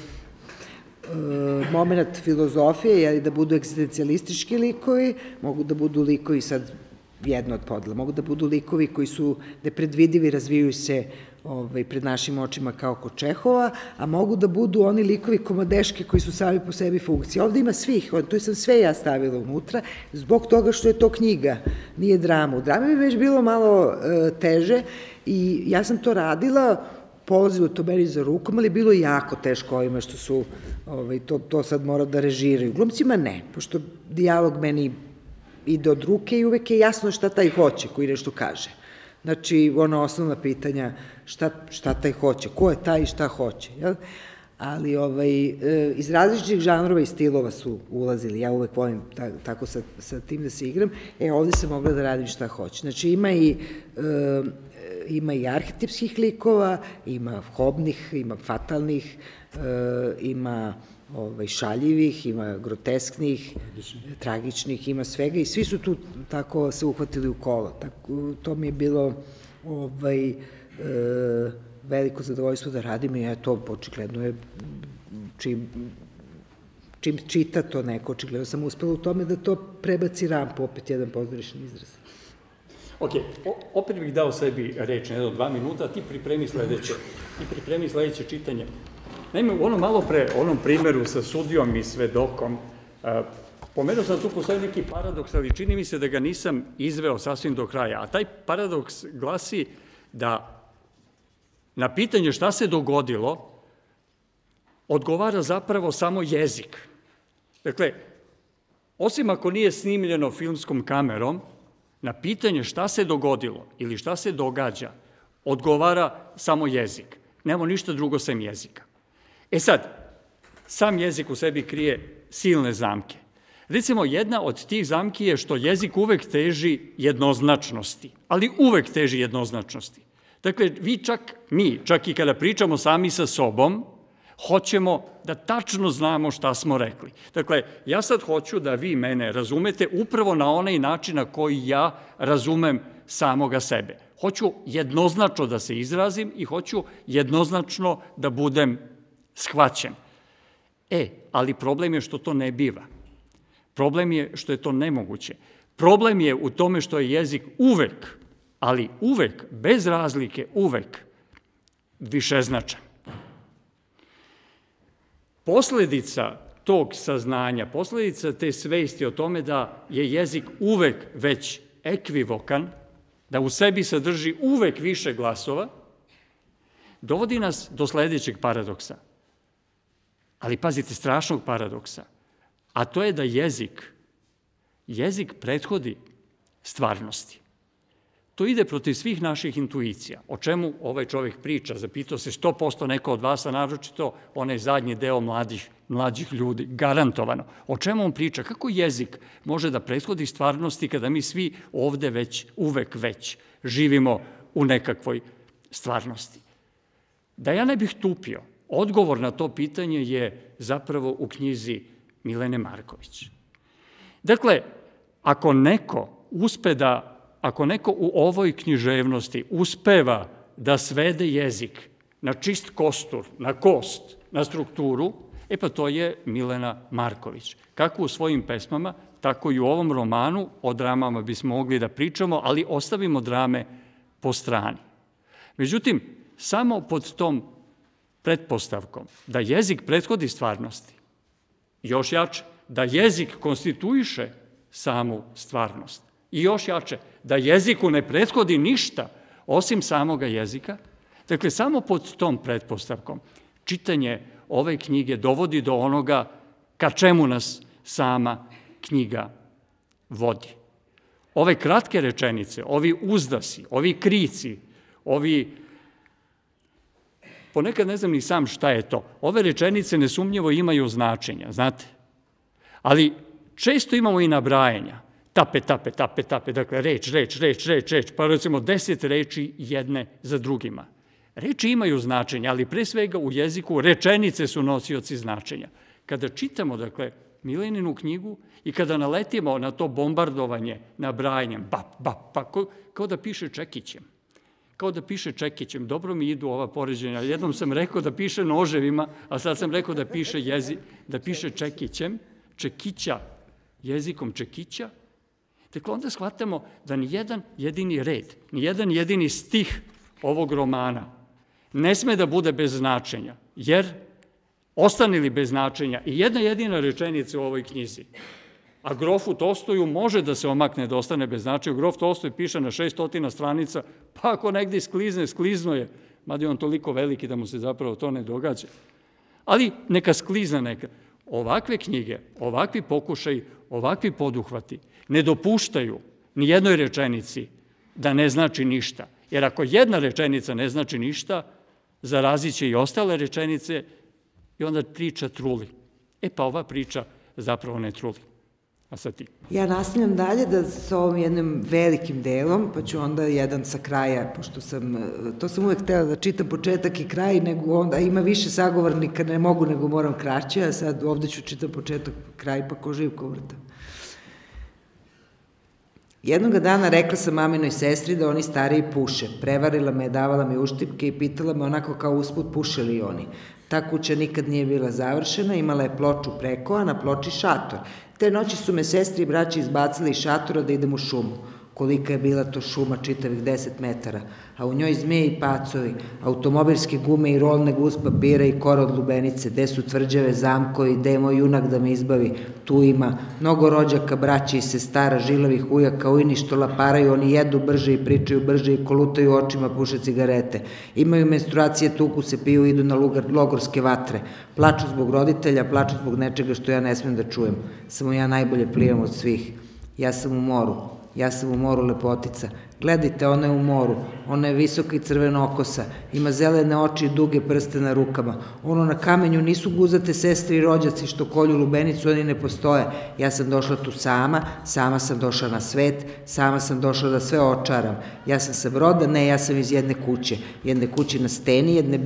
moment filozofije, da budu egzistencijalistički likovi, mogu da budu likovi, sad jedno od podela, mogu da budu likovi koji su nepredvidivi, razvijaju se pred našim očima kao kod Čehova, a mogu da budu oni likovi komadeški koji su sami po sebi funkcije. Ovde ima svih, to sam sve ja stavila unutra, zbog toga što je to knjiga, nije drama. U drami bi već bilo malo teže i ja sam to radila, polazilo to meni za rukom, ali je bilo jako teško ovima što su, to sad mora da režiraju. Glumcima ne, pošto dijalog meni ide od ruke i uvek je jasno šta taj hoće koji nešto kaže. Znači, ona osnovna pitanja, šta taj hoće, ko je taj i šta hoće. Ali iz različitih žanrova i stilova su ulazili, ja uvek volim tako sa tim da se igram, ovde sam mogla da radim šta hoće. Znači, ima i arhetipskih likova, ima kobnih, ima fatalnih, ima šaljivih, ima grotesknih, tragičnih, ima svega i svi su tu tako se uhvatili u kolo. To mi je bilo veliko zadovoljstvo da radim i to očigledno je čim čita to neko, očigledno sam uspela u tome da to prebaci rampu, opet jedan pozdravišni izraz. Ok, opet bih dao sebi reč, jedno 2 minuta, a ti pripremi sledeće čitanje. Naime, u onom primeru sa sudijom i svedokom, pomenuo sam tu postoji neki paradoks, ali čini mi se da ga nisam izveo sasvim do kraja, a taj paradoks glasi da na pitanje šta se dogodilo, odgovara zapravo samo jezik. Dakle, osim ako nije snimljeno filmskom kamerom, na pitanje šta se dogodilo ili šta se događa, odgovara samo jezik. Nemamo ništa drugo sem jezika. Sad, sam jezik u sebi krije silne zamke. Recimo, jedna od tih zamki je što jezik uvek teži jednoznačnosti, ali uvek teži jednoznačnosti. Dakle, mi čak i kada pričamo sami sa sobom, hoćemo da tačno znamo šta smo rekli. Dakle, ja sad hoću da vi mene razumete upravo na onaj način na koji ja razumem samoga sebe. Hoću jednoznačno da se izrazim i hoću jednoznačno da budem shvaćen. Ali problem je što to ne biva. Problem je što je to nemoguće. Problem je u tome što je jezik uvek, ali uvek, bez razlike, uvek višeznačan. Posledica tog saznanja, posledica te svesti o tome da je jezik uvek već ekvivokan, da u sebi sadrži uvek više glasova, dovodi nas do sledećeg paradoksa. Ali pazite, strašnog paradoksa, a to je da jezik prethodi stvarnosti. To ide protiv svih naših intuicija. O čemu ovaj čovek priča? Zapitao se 100% neko od vas, a naročito onaj zadnji deo mlađih ljudi, garantovano. O čemu on priča? Kako jezik može da prethodi stvarnosti kada mi svi ovde uvek već živimo u nekakvoj stvarnosti? Da ja ne bih tupio, odgovor na to pitanje je zapravo u knjizi Milene Marković. Dakle, ako neko u ovoj književnosti uspeva da svede jezik na čist kostur, na kost, na strukturu, pa to je Milena Marković. Kako u svojim pesmama, tako i u ovom romanu. O dramama bismo mogli da pričamo, ali ostavimo drame po strani. Međutim, samo pod tom pretpostavkom da jezik prethodi stvarnosti, još jače, da jezik konstituiše samu stvarnost i još jače, da jeziku ne prethodi ništa osim samoga jezika, dakle, samo pod tom pretpostavkom čitanje ove knjige dovodi do onoga ka čemu nas sama knjiga vodi. Ove kratke rečenice, ovi uzdasi, ovi krici, ponekad ne znam ni sam šta je to. Ove rečenice nesumnjivo imaju značenja, znate. Ali često imamo i nabrajanja. Tape, tape, tape, tape, dakle reč, pa recimo 10 reči jedne za drugima. Reči imaju značenja, ali pre svega u jeziku rečenice su nosioci značenja. Kada čitamo, dakle, Mileninu knjigu i kada naletimo na to bombardovanje nabrajanjem, kao da piše čekićem. Kao da piše čekićem. Dobro mi idu ova poređenja. Jednom sam rekao da piše noževima, a sad sam rekao da piše čekićem, čekića, jezikom čekića. Dakle, onda shvatamo da nijedan jedini red, nijedan jedini stih ovog romana ne sme da bude bez značenja, jer ostane li bez značenja i jedna jedina rečenica u ovoj knjizi, a grofu Tolstoju može da se omakne da ostane bez značenja. Grof Tolstoj piše na 600 stranica, pa ako negdje sklizne, sklizno je, mada je on toliko veliki da mu se zapravo to ne događa. Ali neka sklizne neka. Ovakve knjige, ovakvi pokušaj, ovakvi poduhvati ne dopuštaju ni jednoj rečenici da ne znači ništa. Jer ako jedna rečenica ne znači ništa, zarazit će i ostale rečenice i onda priča truli. Pa ova priča zapravo ne truli. A sad ti. Ja nastavljam dalje da sa ovim jednim velikim delom, pa ću onda jedan sa kraja, pošto to sam uvek htela da čitam početak i kraj, nego onda ima više sagovornika, ne mogu, nego moram kraće, a sad ovde ću čitam početak, kraj, pa ko živ ko vrta. Jednoga dana rekla sam maminoj sestri da oni stariji puše. Prevarila me, davala mi uštipke i pitala me onako kao usput puše li oni. Ta kuća nikad nije bila završena, imala je ploču preko, a na ploči šator. Te noći su me sestri i braći izbacili iz šatora da idem u šumu. Kolika je bila to šuma, čitavih 10 metara, a u njoj zmije i pacovi, automobilske gume i rolne guz papira i kora od lubenice, gde su tvrđave zamkovi, gde je moj junak da me izbavi, tu ima mnogo rođaka, braći i sestara, žilavih ujaka, ujni što laparaju, oni jedu brže i pričaju brže i kolutaju očima, puše cigarete. Imaju menstruacije, tuku se, piju, idu na logorske vatre. Plaču zbog roditelja, plaču zbog nečega što ja ne smem da čujem. Samo ja najbolje plivam od svih. Ja sam u moru lepotica. Gledajte, ona je u moru, ona je visoka i crveno-okosa, ima zelene oči i duge prste na rukama. Ono na kamenju nisu guzate sestre i rođaci što kolju lubenicu, oni ne postoje. Ja sam došla tu sama sam došla na svet, sama sam došla da sve očaram. Ja sam sa broda, ne, ja sam iz jedne kuće na steni, jedne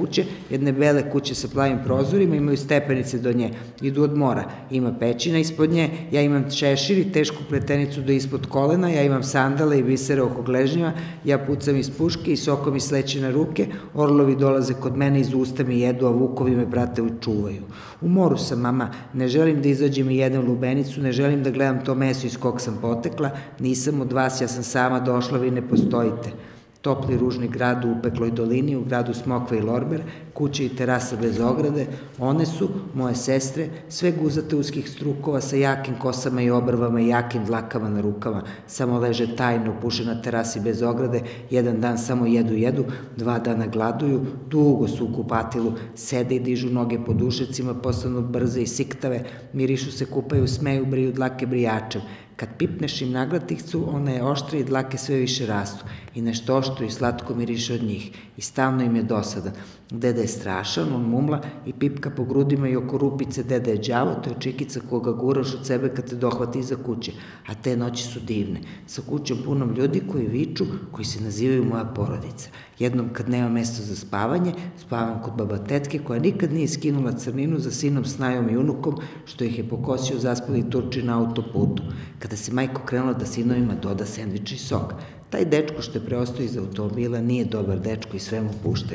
bele kuće sa plavim prozorima, imaju stepenice do nje, idu od mora, ima pećina ispod nje, ja imam šešir i tešku pletenicu do ispod kolena, ja imam sandale i bisere oko gležnjeva, ja pucam iz puške i sokom mi sleće na ruke, orlovi dolaze kod mene, iz usta mi jedu, a vukovi me prate i čuvaju. U moru sam, mama, ne želim da izađem i jedem lubenicu, ne želim da gledam to meso iz kog sam potekla, nisam od vas, ja sam sama došla, vi ne postojite. Topli ružni grad u upekloj dolini, u gradu smokve i lorber, kuće i terasa bez ograde, one su, moje sestre, sve guzate uskih strukova sa jakim kosama i obrvama i jakim dlakama na rukama, samo leže tajno, puše na terasi bez ograde, jedan dan samo jedu, 2 dana gladuju, dugo su u kupatilu, sede i dižu noge po dušecima, postanu brze i siktave, mirišu se, kupaju, smeju, briju dlake brijačem. Kad pipneš im naglaticcu, ona je oštra i dlake sve više rastu. I nešto oštro i slatko miriše od njih. I stalno im je dosadan. Deda je strašan, on mumla i pipka po grudima i oko rupice. Deda je đavo, to je čikica koga guraš od sebe kad te dohvati iza kuće. A te noći su divne. Sa kućom punom ljudi koji viču, koji se nazivaju moja porodica. Jednom kad nema mesta za spavanje, spavam kod baba tetke koja nikad nije skinula crninu za sinom Snajom i unukom, što ih je pokosio zaspali Turči na autoputu. Kada se majko krenula da sinovima doda sendvič i sok. Taj dečko što je preostao iz automobila nije dobar dečko i sve mu puštaju.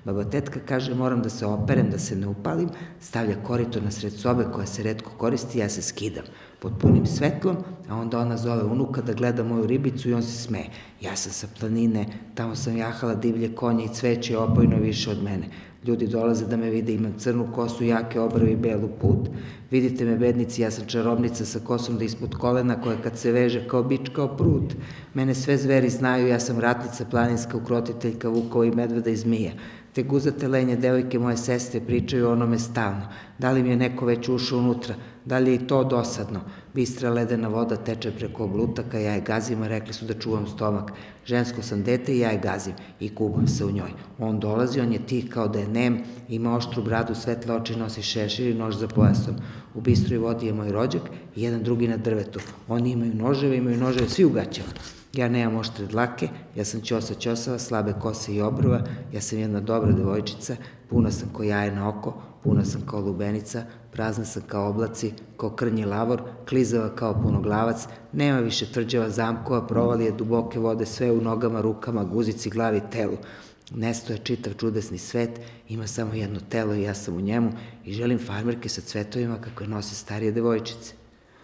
Baba tetka kaže, moram da se operem, da se ne upalim, stavlja korito na sred sobe koja se retko koristi, ja se skidam pod punim svetlom, a onda ona zove unuka da gleda moju ribicu i on se smeje. Ja sam sa planine, tamo sam jahala divlje konje i cveće opojno više od mene. Ljudi dolaze da me vide, imam crnu kosu, jake obrve i belu put. Vidite me, bednici, ja sam čarobnica sa kosom da ispod kolena, koja kad se veže kao bič, kao prut. Mene sve zveri znaju, ja sam ratnica, planinska ukrotiteljka vukova i medveda i zmija. Te guzate lenje devojke moje sestre pričaju o onome stalno. Da li mi je neko već ušao unutra? Da li je i to dosadno? Bistra ledena voda teče preko oblutaka, ja je gazim, a rekli su da čuvam stomak. Žensko sam dete i ja je gazim i kubam se u njoj. On dolazi, on je tih kao da je nem, ima oštru bradu, svetle oči, nosi šešir i nož za pojasom. U bistroj vodi je moj rođak i jedan drugi na drvetu. Oni imaju noževe, svi u gaćama. Ja nemam oštre dlake, ja sam ćosa ćosava, slabe kose i obrva, ja sam jedna dobra devojčica, puna sam ko jaje na oko, puna sam kao lubenica, prazna sam kao oblaci, kao krnji lavor, klizava kao punoglavac, nema više tvrđava zamkova, provalije, duboke vode, sve u nogama, rukama, guzici, glavi, telu. Nestoje čitav čudesni svet, ima samo jedno telo i ja sam u njemu i želim farmerke sa cvetovima kakve nose starije devojčice.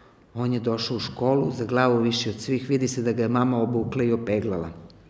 On je došao u školu, za glavu viši od svih, vidi se da ga je mama obukla i opeglala.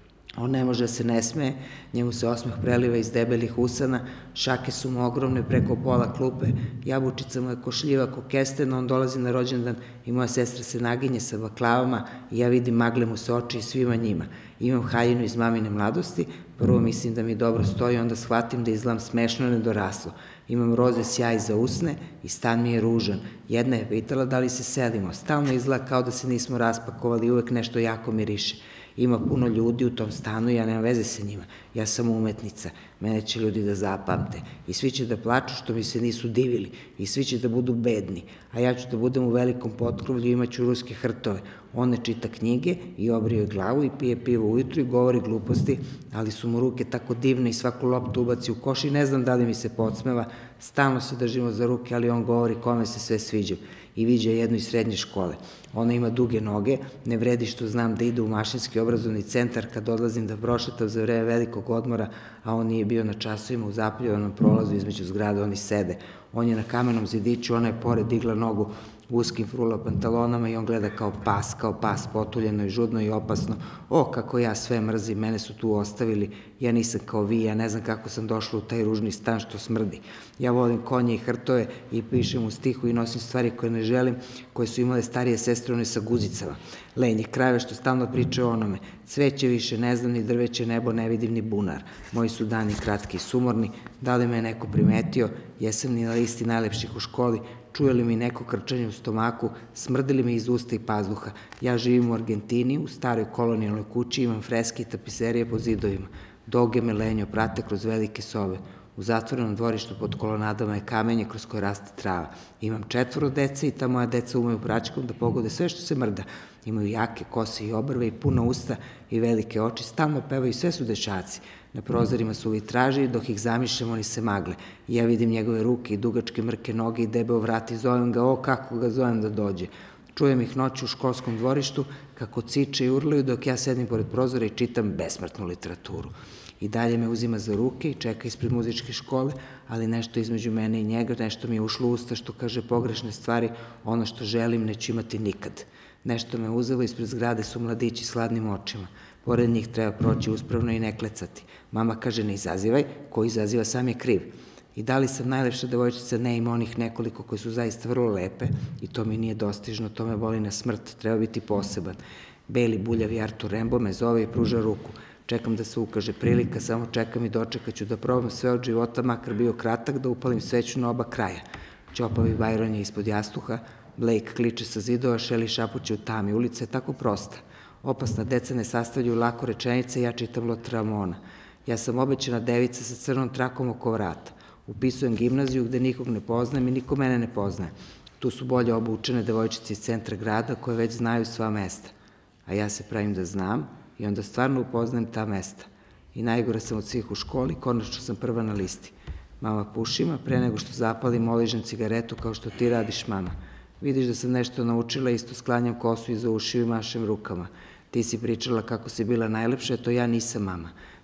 On ne može da se ne smeje, njemu se osmeh preliva iz debelih usana, šake su mu ogromne preko pola klupe, jabučica mu je košljiva ko kesten, on dolazi na rođendan i moja sestra se naginje sa baklavama i ja vidim magle mu se oči i svima njima. Imam haljinu iz mamine mladosti, prvo mislim da mi dobro stoji, onda shvatim da izgledam smešno nedoraslo. Imam roze sjaj za usne i stan mi je ružan. Jedna je pitala da li se selimo, stalno izgleda kao da se nismo raspakovali, uvek nešto jako miriše. Ima puno ljudi u tom stanu i ja nemam veze sa njima. Ja sam umetnica, mene će ljudi da zapamte i svi će da plaču što mi se nisu divili i svi će da budu bedni, a ja ću da budem u velikom potkrovlju i imaću ruske hrtove. On ne čita knjige i obrio je glavu i pije pivo ujutru i govori gluposti, ali su mu ruke tako divne i svaku loptu ubaci u koš i ne znam da li mi se podsmeva, stalno se držimo za ruke, ali on govori kome se sve sviđa i viđa jednu iz srednje škole. Ona ima duge noge, ne vredi što znam da ide u mašinski obrazovni centar kad odlazim da prošetam za vreme velikog odmora, a on nije bio na časovima u zapljivanom prolazu između zgrada, oni sede. On je na kamenom zidiću, ona je pored digla nogu u uskim frula pantalonama i on gleda kao pas, potuljeno i žudno i opasno. O, kako ja sve mrzim, mene su tu ostavili, ja nisam kao vi, ja ne znam kako sam došla u taj ružni stan što smrdi. Ja volim konje i hrtove i pišem u stihu i nosim stvari koje ne želim, koje su imale starije sestre, one sa guzicama. Lenje krave što stalno pričaju o onome. Cveće više ne znam, ni drveće nebo, ne vidim ni bunar. Moji su dani kratki i sumorni, da li me neko primetio, jesam ni na listi najlepših u školi, čuje li mi neko krčanje u stomaku, smrdi li mi iz usta i pazduha. Ja živim u Argentini, u staroj kolonijalnoj kući, imam freske i tapiserije po zidovima. Doge me lenjo prate kroz velike sobe. U zatvorenom dvorištu pod kolonadama je kamenje kroz koje raste trava. Imam 4 dece i ta moja deca umeju praćkom da pogode sve što se mrda. Imaju jake kose i obrve i puna usta i velike oči, stalno pevaju, sve su dečaci. Na prozorima su vitraži, dok ih zamišljam, oni se magle. I ja vidim njegove ruke i dugačke mrke noge i debeo vrat i zovem ga, o kako ga zovem da dođe. Čujem ih noću u školskom dvorištu, kako ciče i urlaju dok ja sedim pored prozora i čitam besmrtnu literaturu. I dalje me uzima za ruke i čeka ispred muzičke škole, ali nešto između mene i njega, nešto mi je ušlo u usta što kaže pogrešne stvari, ono što želim neću imati nikad. Nešto me uzelo, ispred zgrade su mladići s hladnim očima. Pored njih treba proći uspravno i ne klecati. Mama kaže ne izazivaj, ko izaziva sam je kriv. I da li sam najlepša devojčica, ne, ima onih nekoliko koji su zaista vrlo lepe i to mi nije dostižno, to me boli na smrt, treba biti poseban. Beli buljavi Artur Rembo me zove i pruža ruku. Čekam da se ukaže prilika, samo čekam i dočekat ću da probam sve od života, makar bio kratak, da upalim sveću na oba kraja. Ćopavi Bajron je ispod jastuha, Blake kliče sa zidova, Shelley šapuće u tami, ulica je tako prosta. Opasna deca ne sastavljaju lako rečenice, ja čitam Lot Ramona. Ja sam obećana devica sa crnom trakom oko vrata. Upisujem gimnaziju gde nikog ne poznajem i niko mene ne poznaje. Tu su bolje obučene devojčice iz centra grada koje već znaju sva mesta. A ja se pravim da znam i onda stvarno upoznajem ta mesta. I najgore sam od svih u školi, konačno sam prva na listi. Mama pušima, pre nego što zapalim, oližem cigaretu kao što ti radiš, mama. Vidiš da sam nešto naučila, isto sklanjam kosu iza ušiju i mašem rukama. Ti si pričala kako si bila najlepša, to ja nisam, mama.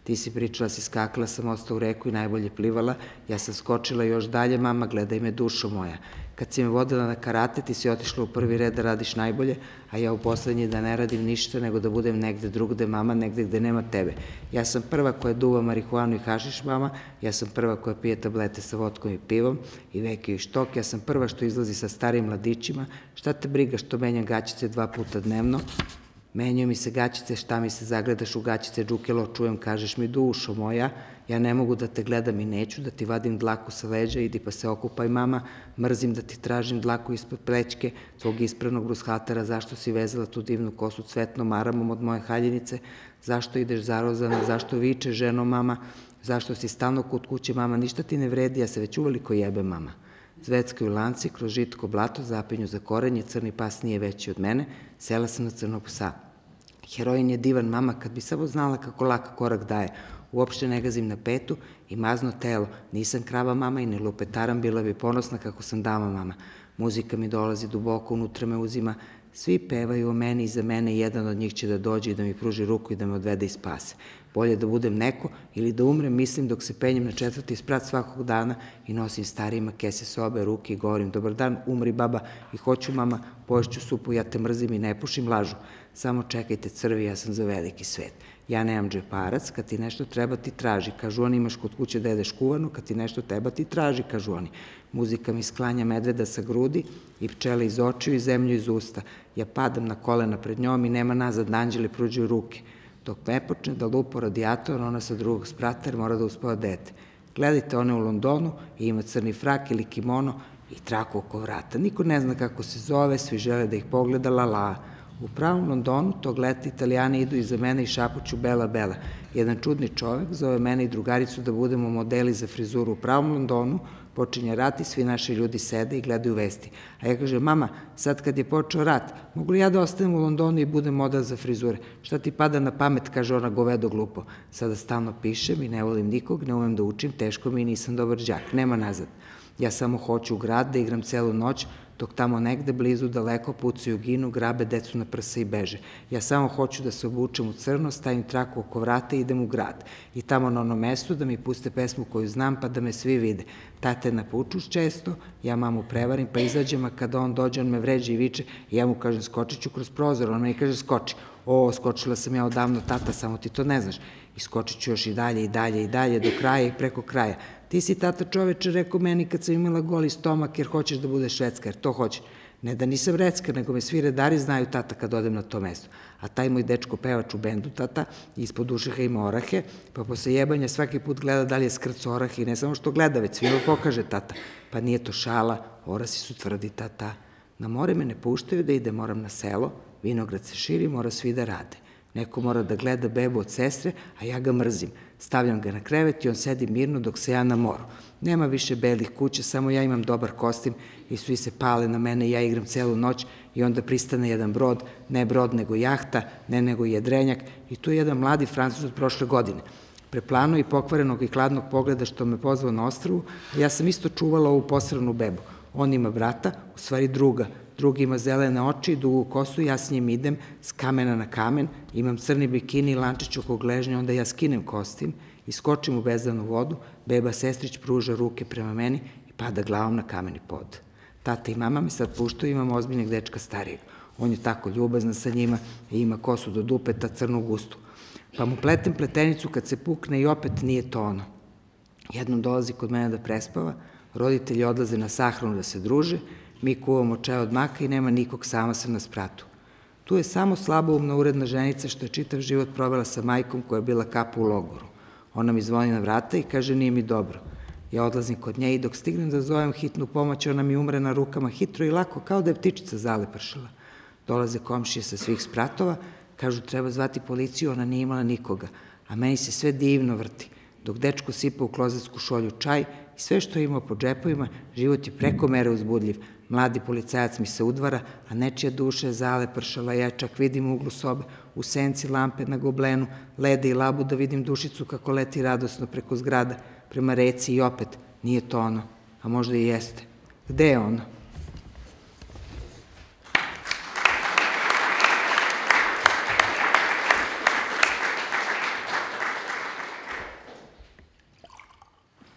Ti si pričala, si skakala sa mosta u reku i najbolje plivala, ja sam skočila još dalje, mama, gledaj me dušo moja. Kad si me vodila na karate, ti si otišla u prvi red da radiš najbolje, a ja u poslednji da ne radim ništa, nego da budem negde drugde, mama, negde gde nema tebe. Ja sam prva koja duva marihuanu i hašiš, mama, ja sam prva koja pije tablete sa vodkom i pivom i vekiju i štok, ja sam prva što izlazi sa starim mladićima, šta te briga što menjam gaćice 2 puta dnevno, menjaju mi se gaćice, šta mi se zagledaš u gaćice, džukelo, čujem, kažeš mi dušo moja, ja ne mogu da te gledam i neću, da ti vadim dlaku sa leđa, idi pa se okupaj mama, mrzim da ti tražim dlaku ispod plećke, tvog ispravnog brushatera, zašto si vezala tu divnu kosu cvetnom maramom od moje haljinice, zašto ideš zarozana, zašto viče ženo mama, zašto si stalno kod kuće mama, ništa ti ne vredi, ja se već uveliko jebem mama. Zveckaju lanci, kroz žitko blato, zapinju za korenje, crni pas nije veći od mene, sela sam na crnog psa. Heroin je divan mama, kad bi samo znala kako lak korak daje, uopšte ne gazim na petu i mazno telo, nisam krava mama i ne lupetaram, bila bi ponosna kako sam dama mama. Muzika mi dolazi duboko, unutra me uzima, svi pevaju o meni i za mene, jedan od njih će da dođe i da mi pruži ruku i da me odvede i spase. Bolje da budem neko ili da umrem, mislim dok se penjem na 4. sprat svakog dana i nosim starijima kese s obe ruke i govorim dobar dan, umri baba i hoću mama, poješću supu, ja te mrzim i ne pušim, lažu. Samo čekajte crvi, ja sam za veliki svet. Ja nemam džeparac, kad ti nešto treba ti traži, kažu oni, imaš kod kuće da jedeš kuvanu, kad ti nešto treba ti traži, kažu oni. Muzika mi sklanja medveda sa grudi i pčele iz očiju i zemlju iz usta. Ja padam na kolena pred njom i nema nazad, anđeli pruđuju ruke. Dok me počne da lupo radijator, ona sa drugog sprata jer mora da uspava dete. Gledajte one u Londonu i ima crni frak ili kimono i traku oko vrata. Niko ne zna kako se zove, svi žele da ih pogleda, la. U pravom Londonu tog leta Italijani idu iza mene i šapuću bela, bela. Jedan čudni čovek zove mene i drugaricu da budemo modeli za frizuru u pravom Londonu, počinje rat i svi naši ljudi sede i gledaju vesti. A ja kažem, mama, sad kad je počeo rat, mogu li ja da ostanem u Londonu i budem model za frizure? Šta ti pada na pamet, kaže ona govedo glupo. Sada stalno pišem i ne volim nikog, ne umem da učim, teško mi i nisam dobar đak, nema nazad. Ja samo hoću u grad da igram celu noć, dok tamo negde blizu daleko pucaju, ginu, grabe decu na prsa i beže. Ja samo hoću da se obučem u crno, stavim traku oko vrata i idem u grad. I tamo na onom mestu da mi puste pesmu koju znam pa da me svi vide. Tata je na pučuš često, ja mamu prevarim pa izađem, a kada on dođe on me vređe i viče i ja mu kažem skočit ću kroz prozor, on me kaže skoči. O, skočila sam ja odavno tata, samo ti to ne znaš. I skočit ću još i dalje i dalje i dalje do kraja i preko kraja. Ti si, tata čoveče, rekao meni kad sam imala goli stomak jer hoćeš da budeš recka, jer to hoćeš. Ne da nisam recka, nego me svi redari znaju, tata, kad odem na to mesto. A taj moj dečko pevač u bendu, tata, ispod ušeha ima orahe, pa posle jebanja svaki put gleda da li je skrco orahe i ne samo što gleda, već svima pokaže, tata. Pa nije to šala, orasi su tvrdi, tata. Na more me ne puštaju da ide, moram na selo, vinograd se širi, mora svi da rade. Neko mora da gleda bebu od sestre, a ja ga mrzim. Stavljam ga na krevet i on sedi mirno dok se ja na moru. Nema više belih kuća, samo ja imam dobar kostim i svi se pale na mene i ja igram celu noć i onda pristane jedan brod, ne brod nego jahta, ne nego jedrenjak i tu je jedan mladi Francuz od prošle godine. Preplano i pokvarenog i hladnog pogleda što me pozvao na ostrvu, a ja sam isto čuvala ovu posranu bebu. On ima brata, u stvari druga. Drugi ima zelene oči i dugu kosu, ja s njim idem s kamena na kamen, imam crni bikini i lančić oko gležnja, onda ja skinem kostim i skočim u bezdanu vodu, beba sestrić pruža ruke prema meni i pada glavom na kameni pod. Tata i mama me sad puštaju, imam ozbiljnog dečka starijeg. On je tako ljubazan sa njima i ima kosu do dupeta, crnu gustu. Pa mu pletem pletenicu kad se pukne i opet nije to ono. Jednom dolazi kod mene da prespava, roditelji odlaze na sahranu da se druže, mi kuvamo čaj od maka i nema nikog, sama sam na spratu. Tu je samo slaboumna uredna ženica što je čitav život provela sa majkom koja je bila kapa u logoru. Ona mi zvoni na vrata i kaže nije mi dobro. Ja odlazim kod nje i dok stignem da zovem hitnu pomoć, ona mi umre na rukama hitro i lako kao da je ptičica zalepršala. Dolaze komšije sa svih spratova, kažu treba zvati policiju, ona nije imala nikoga, a meni se sve divno vrti. Dok dečko sipa u klozetsku šolju čaj i sve što je imao po džepovima, život je preko mere uzbudljiv. Mladi policajac mi se udvara, a nečija duša je zalepršala, ja čak vidim u uglu sobe, u senci lampe na goblenu, lede i labu da vidim dušicu kako leti radosno preko zgrada, prema reci i opet, nije to ono, a možda i jeste. Gde je ono?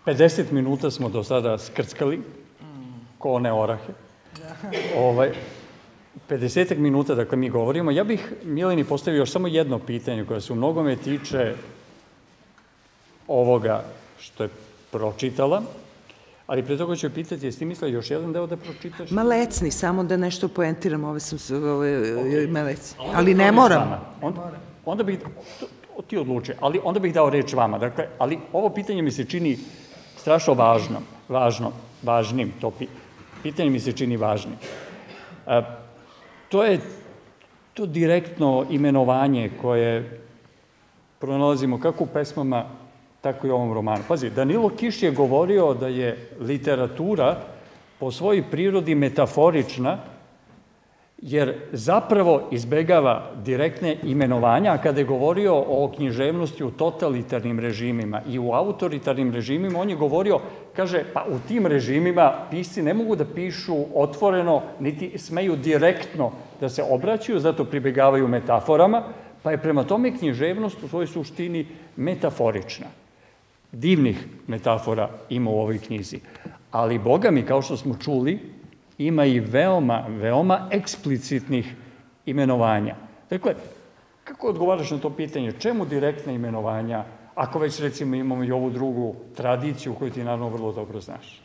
50 minuta smo do sada skrckali, ko one orahe. 50 minuta, dakle, mi govorimo. Ja bih Mileni postavio još samo jedno pitanje koje se u mnogome tiče ovoga što je pročitala, ali pre toga ću joj pitati, jesi ti mislila još jedan deo da pročitaš? Ma lecni, samo da nešto poentiram, ali ne moram. Onda bih, ti odluči, ali onda bih dao reč vama. Dakle, ali ovo pitanje mi se čini strašno važnim, to pitanje mi se čini važnim. To je to direktno imenovanje koje pronalazimo kako u pesmama, tako i u ovom romanu. Pazi, Danilo Kiš je govorio da je literatura po svojoj prirodi metaforična, jer zapravo izbegava direktne imenovanja, a kada je govorio o književnosti u totalitarnim režimima i u autoritarnim režimima, on je govorio, kaže, pa u tim režimima pisci ne mogu da pišu otvoreno, niti smeju direktno da se obraćaju, zato pribegavaju metaforama, pa je prema tome književnost u svojoj suštini metaforična. Divnih metafora ima u ovoj knjizi. Ali, Boga mi, kao što smo čuli, ima i veoma eksplicitnih imenovanja. Dakle, kako odgovaraš na to pitanje? Čemu direktna imenovanja, ako već, recimo, imamo i ovu drugu tradiciju koju ti, naravno, vrlo dobro znaš?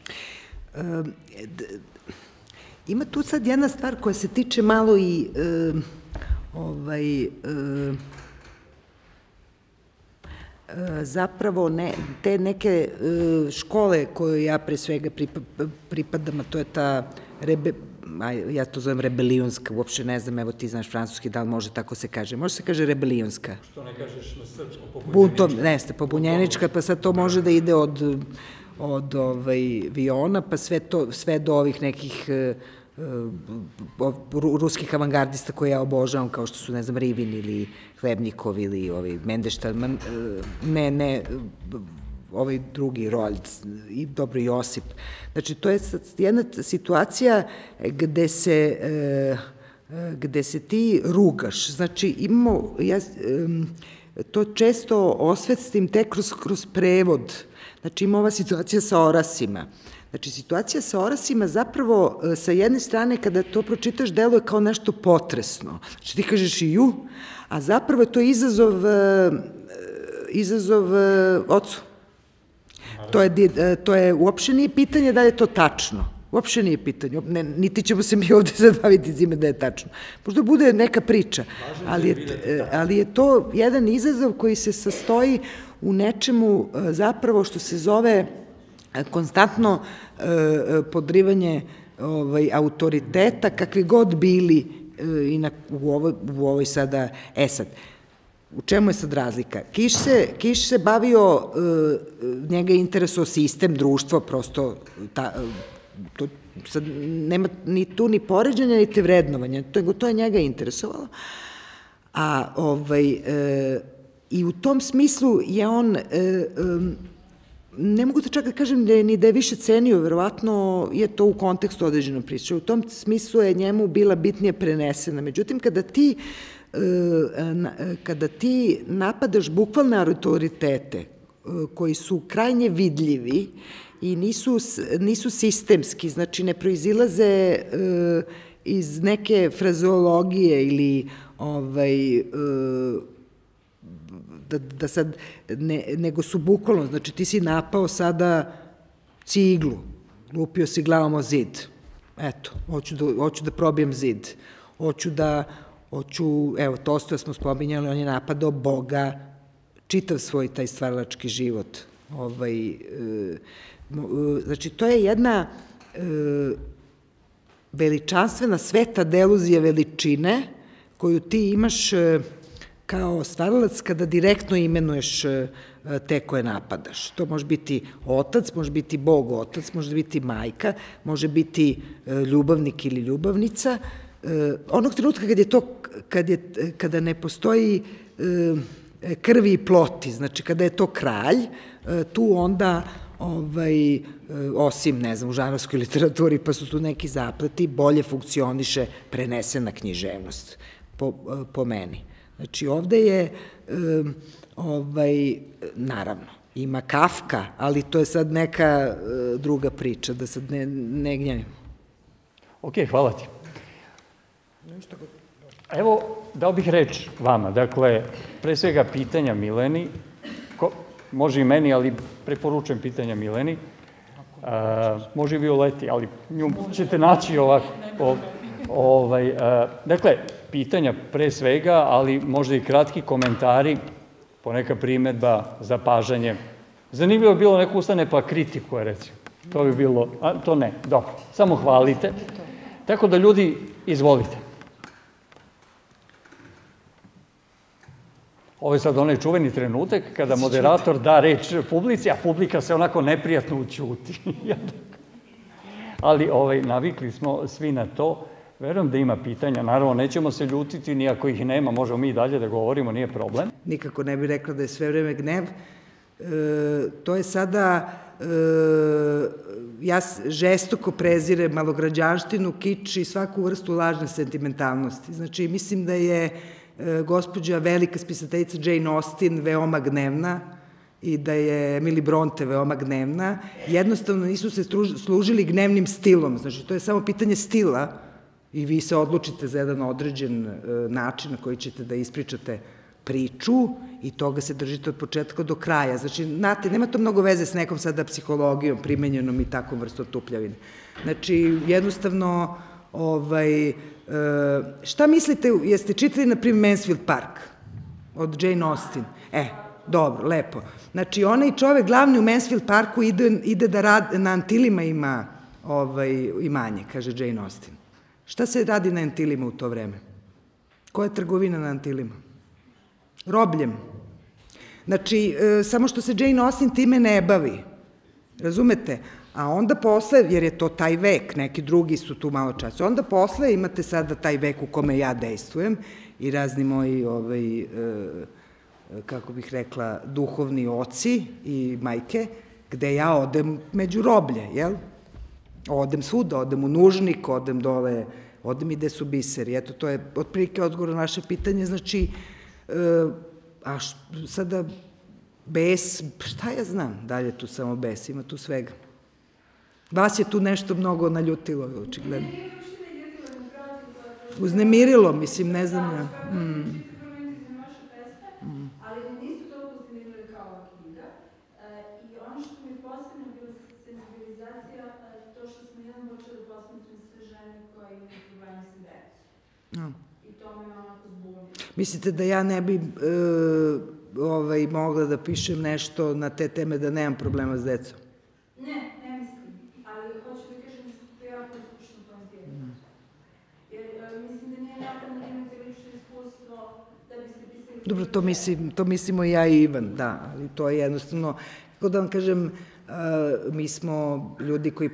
Ima tu sad jedna stvar koja se tiče malo i zapravo te neke škole koje ja pre svega pripadam, a to je ta, ja to zovem rebelionska, uopšte ne znam, evo ti znaš francuski, da li može tako se kaže? Može se kaže rebelionska. Što ne kažeš na srpsku, pobunjenička? Neste, pobunjenička, pa sad to može da ide od Viona, pa sve do ovih nekih ruskih avangardista koje ja obožavam, kao što su, ne znam, Rivin ili Hlebnikov ili Mendeštal, ne, ovaj drugi Roald i dobro Josip. Znači, to je jedna situacija gde se ti rugaš. Znači, imamo, to često osvestim tek kroz prevod. Znači, ima ova situacija sa orasima. Znači, situacija sa orasima zapravo sa jedne strane kada to pročitaš deluje kao nešto potresno. Znači, ti kažeš i ju, a zapravo je to izazov ocu. To je, uopšte nije pitanje da je to tačno. Uopšte nije pitanje. Niti ćemo se mi ovde sad baviti zime da je tačno. Možda bude neka priča, ali je to jedan izazov koji se sastoji u nečemu zapravo što se zove konstantno podrivanje autoriteta, kakvi god bili u ovoj sada sad. U čemu je sad razlika? Kiš se bavio, njega je interesuo sistem, društvo, prosto, sad nema ni tu ni poređanja, ni te vrednovanja, to je njega interesovalo. I u tom smislu je on, ne mogu da čak da kažem ni da je više cenio, verovatno je to u kontekstu određeno priče. U tom smislu je njemu bila bitnije prenesena. Međutim, kada ti napadaš bukvalne autoritete koji su krajnje vidljivi i nisu sistemski, znači ne proizilaze iz neke frazeologije ili da sad, nego su bukvalno, znači ti si napao sada ciglu, lupio si glavom o zid, eto, hoću da probijem zid, evo, Tolstoja smo spominjali, on je napadao Boga, čitav svoj taj stvaralački život. Znači, to je jedna veličanstvena sveta deluzija veličine koju ti imaš kao stvaralac kada direktno imenuješ te koje napadaš. To može biti otac, može biti Bog otac, može biti majka, može biti ljubavnik ili ljubavnica. Onog trenutka kada ne postoji krvi i ploti, znači kada je to kralj, tu onda, osim, ne znam, u žanrovskoj literaturi, pa su tu neki zapleti, bolje funkcioniše prenesena književnost, po meni. Znači, ovde je, naravno, Ima Kafka, ali to je sad neka druga priča, da sad ne gnjavim. Ok, hvala ti. Evo, dao bih reč vama. Dakle, pre svega pitanja Mileni, može i meni, ali preporučujem pitanja Mileni, može i Violeti, ali nju ćete naći ovako. Dakle, pitanja pre svega, ali možda i kratki komentari, poneka primedba, zapažanje. Zanimljivo bi bilo neko ustane pa kritikuje, recimo. To bi bilo, a to ne, dobro, samo hvalite. Tako da ljudi, izvolite. Ovo je sad onaj čuveni trenutak kada moderator da reč publici, a publika se onako neprijatno ućuti. Ali navikli smo svi na to. Verujem da ima pitanja. Naravno, nećemo se ljutiti, ni ako ih nema, možemo mi i dalje da govorimo, nije problem. Nikako ne bih rekla da je sve vreme gnev. To je sada, ja žestoko prezirem malograđanštinu, kič i svaku vrstu lažne sentimentalnosti. Znači, mislim da je gospođa velika spisateljica Jane Austen veoma gnevna i da je Emily Bronte veoma gnevna. Jednostavno nisu se služili gnevnim stilom. Znači, to je samo pitanje stila i vi se odlučite za jedan određen način na koji ćete da ispričate priču i toga se držite od početka do kraja. Znači, znate, nema to mnogo veze s nekom sada psihologijom primenjenom i takvom vrstom tupljavine. Znači, jednostavno, šta mislite, jeste čitali, na primjer, Mansfield Park od Jane Austen? Dobro, lepo. Znači, onaj čovek glavni u Mansfield Parku ide da radi, na Antilima ima imanje, kaže Jane Austen. Šta se radi na Antilima u to vreme? Koja je trgovina na Antilima? Robljem. Znači, samo što se Jane Austen time ne bavi. Razumete? A onda posle, jer je to taj vek, neki drugi su tu malo časa, onda posle imate sada taj vek u kome ja dejstvujem i razni moji, kako bih rekla, duhovni oci i majke, gde ja odem među roblje, jel? Odem svuda, odem u Nužnik, odem dole, odem i gde su biseri. Eto, to je otprilike odgovor na vaše pitanje. Znači, a sada bes, šta ja znam, da li je tu samo bes, ima tu svega. Vas je tu nešto mnogo naljutilo, očigledno. Uznemirilo, mislim, ne znam ja. Ali nisu toliko uznemirile kao ova knjiga. I ono što mi je posebno bila senzibilizacija, to što smo jedan počeli da posmetrim sve žene koje imaju probleme sa decom. I to me onako zbunilo. Mislite da ja ne bi mogla da pišem nešto na te teme da nemam problema s decom? Ne mislim. Ali hoću da kažem da ste to jako iskušno poentirali. Jer mislim da nije napravno da imate lično iskustvo da biste pisali... Dobro, to mislimo i ja i Ivan, da, ali to je jednostavno, kako da vam kažem, mi smo ljudi koji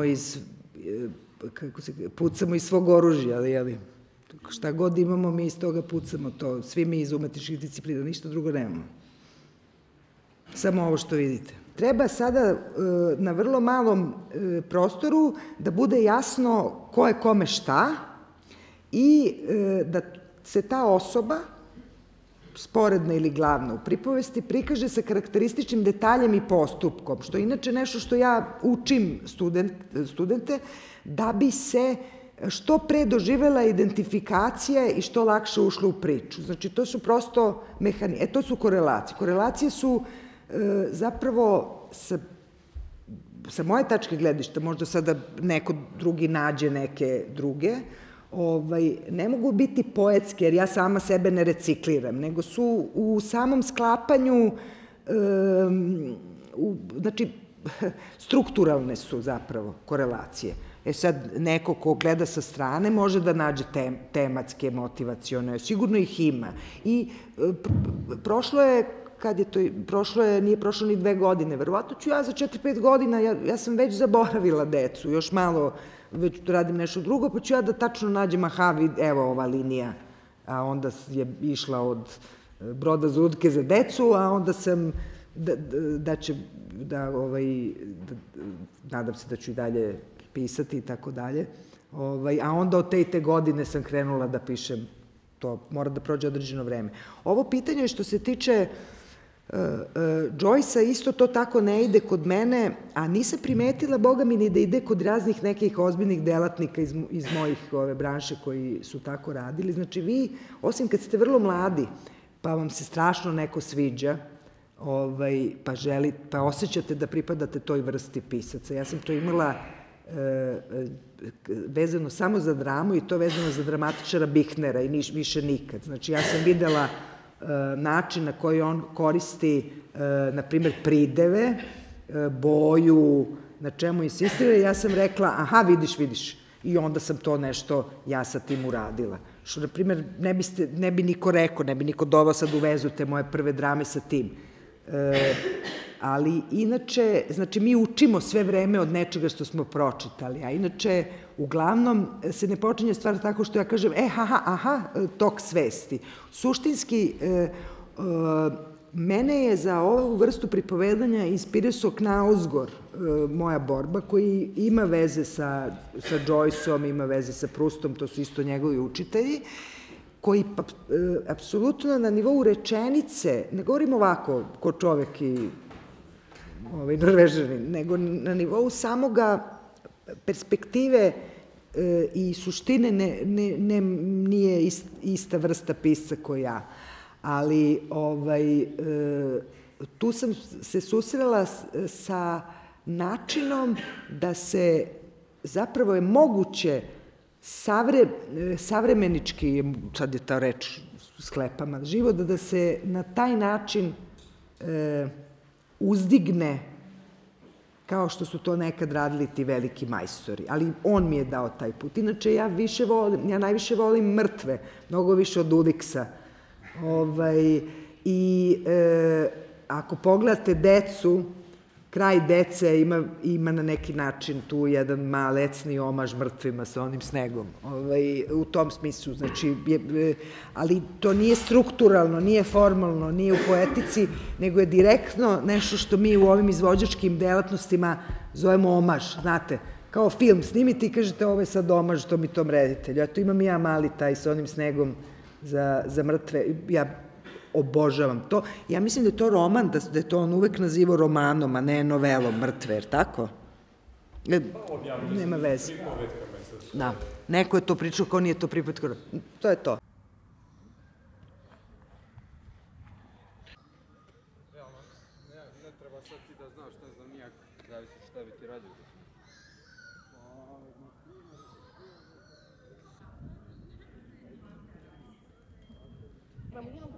pucamo iz svog oružja, ali šta god imamo, mi iz toga pucamo to, svi mi iz umetničkih disciplina, ništa drugo nemamo. Samo ovo što vidite. Treba sada na vrlo malom prostoru da bude jasno ko je kome šta i da se ta osoba, sporedna ili glavna u pripovesti, prikaže sa karakterističnim detaljem i postupkom, što je inače nešto što ja učim studente, da bi se što pre doživela identifikacija i što lakše ušla u priču. Znači, to su prosto to su korelacije. Korelacije su zapravo, sa moje tačke gledišta, možda sada neko drugi nađe neke druge, ne mogu biti poetske, jer ja sama sebe ne recikliram, nego su u samom sklapanju, znači, strukturalne su zapravo korelacije. Sad, neko ko gleda sa strane može da nađe tematske, motivacione, sigurno ih ima. I prošlo je, nije prošlo ni 2 godine, verovatno ću ja za 4-5 godina, ja sam već zaboravila decu, još malo, već radim nešto drugo, pa ću ja da tačno nađem, evo ova linija, a onda je išla od Broda za lutke za decu, a onda sam, nadam se da ću i dalje pisati i tako dalje, a onda od te i te godine sam krenula da pišem, to mora da prođe određeno vreme. Ovo pitanje što se tiče Joyce-a isto to tako ne ide kod mene, a nisam primetila, boga mi, ni da ide kod raznih nekih ozbiljnih delatnika iz mojih branše koji su tako radili. Znači vi, osim kad ste vrlo mladi, pa vam se strašno neko sviđa, pa osjećate da pripadate toj vrsti pisaca. Ja sam to imala vezano samo za dramu i to vezano za dramatičara Bichnera i više nikad. Znači ja sam videla način na koji on koristi, na primjer, prideve, boju, na čemu insistira, ja sam rekla, aha, vidiš, i onda sam to nešto ja sa tim uradila. Što, na primjer, ne bi niko rekao, ne bi niko doveo sad u vezu te moje prve drame sa tim. Ali inače, znači mi učimo sve vreme od nečega što smo pročitali, a inače uglavnom se ne počinje stvar tako što ja kažem aha, tok svesti. Suštinski, mene je za ovu vrstu pripovedanja inspirisao Knausgård, Moja borba, koji ima veze sa Joyceom, ima veze sa Prustom, to su isto njegovi učitelji, koji apsolutno na nivou rečenice, ne govorim ovako ko čovek i Norvežanin, nego na nivou samoga perspektive i suštine nije ista vrsta pisca kao ja. Ali tu sam se susrela sa načinom da se zapravo je moguće savremenički, sad je ta reč sklepama, život, da se na taj način uzdigne kao što su to nekad radili ti veliki majstori. Ali on mi je dao taj put. Inače, ja najviše volim mrtve, mnogo više od Udiksa. I ako pogledate decu, kraj dece ima na neki način tu jedan malecni omaž mrtvima sa onim snegom. U tom smislu, znači, ali to nije strukturalno, nije formalno, nije u poetici, nego je direktno nešto što mi u ovim izvođačkim delatnostima zovemo omaž, znate, kao film, snimite i kažete ovo je sad omaž tom reditelju. Eto, imam ja mali taj sa onim snegom za mrtve, ja obožavam to. Ja mislim da je to roman, da je to on uvek nazivao romanom, a ne novelom mrtve, jer tako? Nema veze. Da. Neko je to pričao, ko nije to pripovetka. To je to. Ne treba sad ti da znaš, ne znam nijak, zavisi šta bi ti radio. Vamos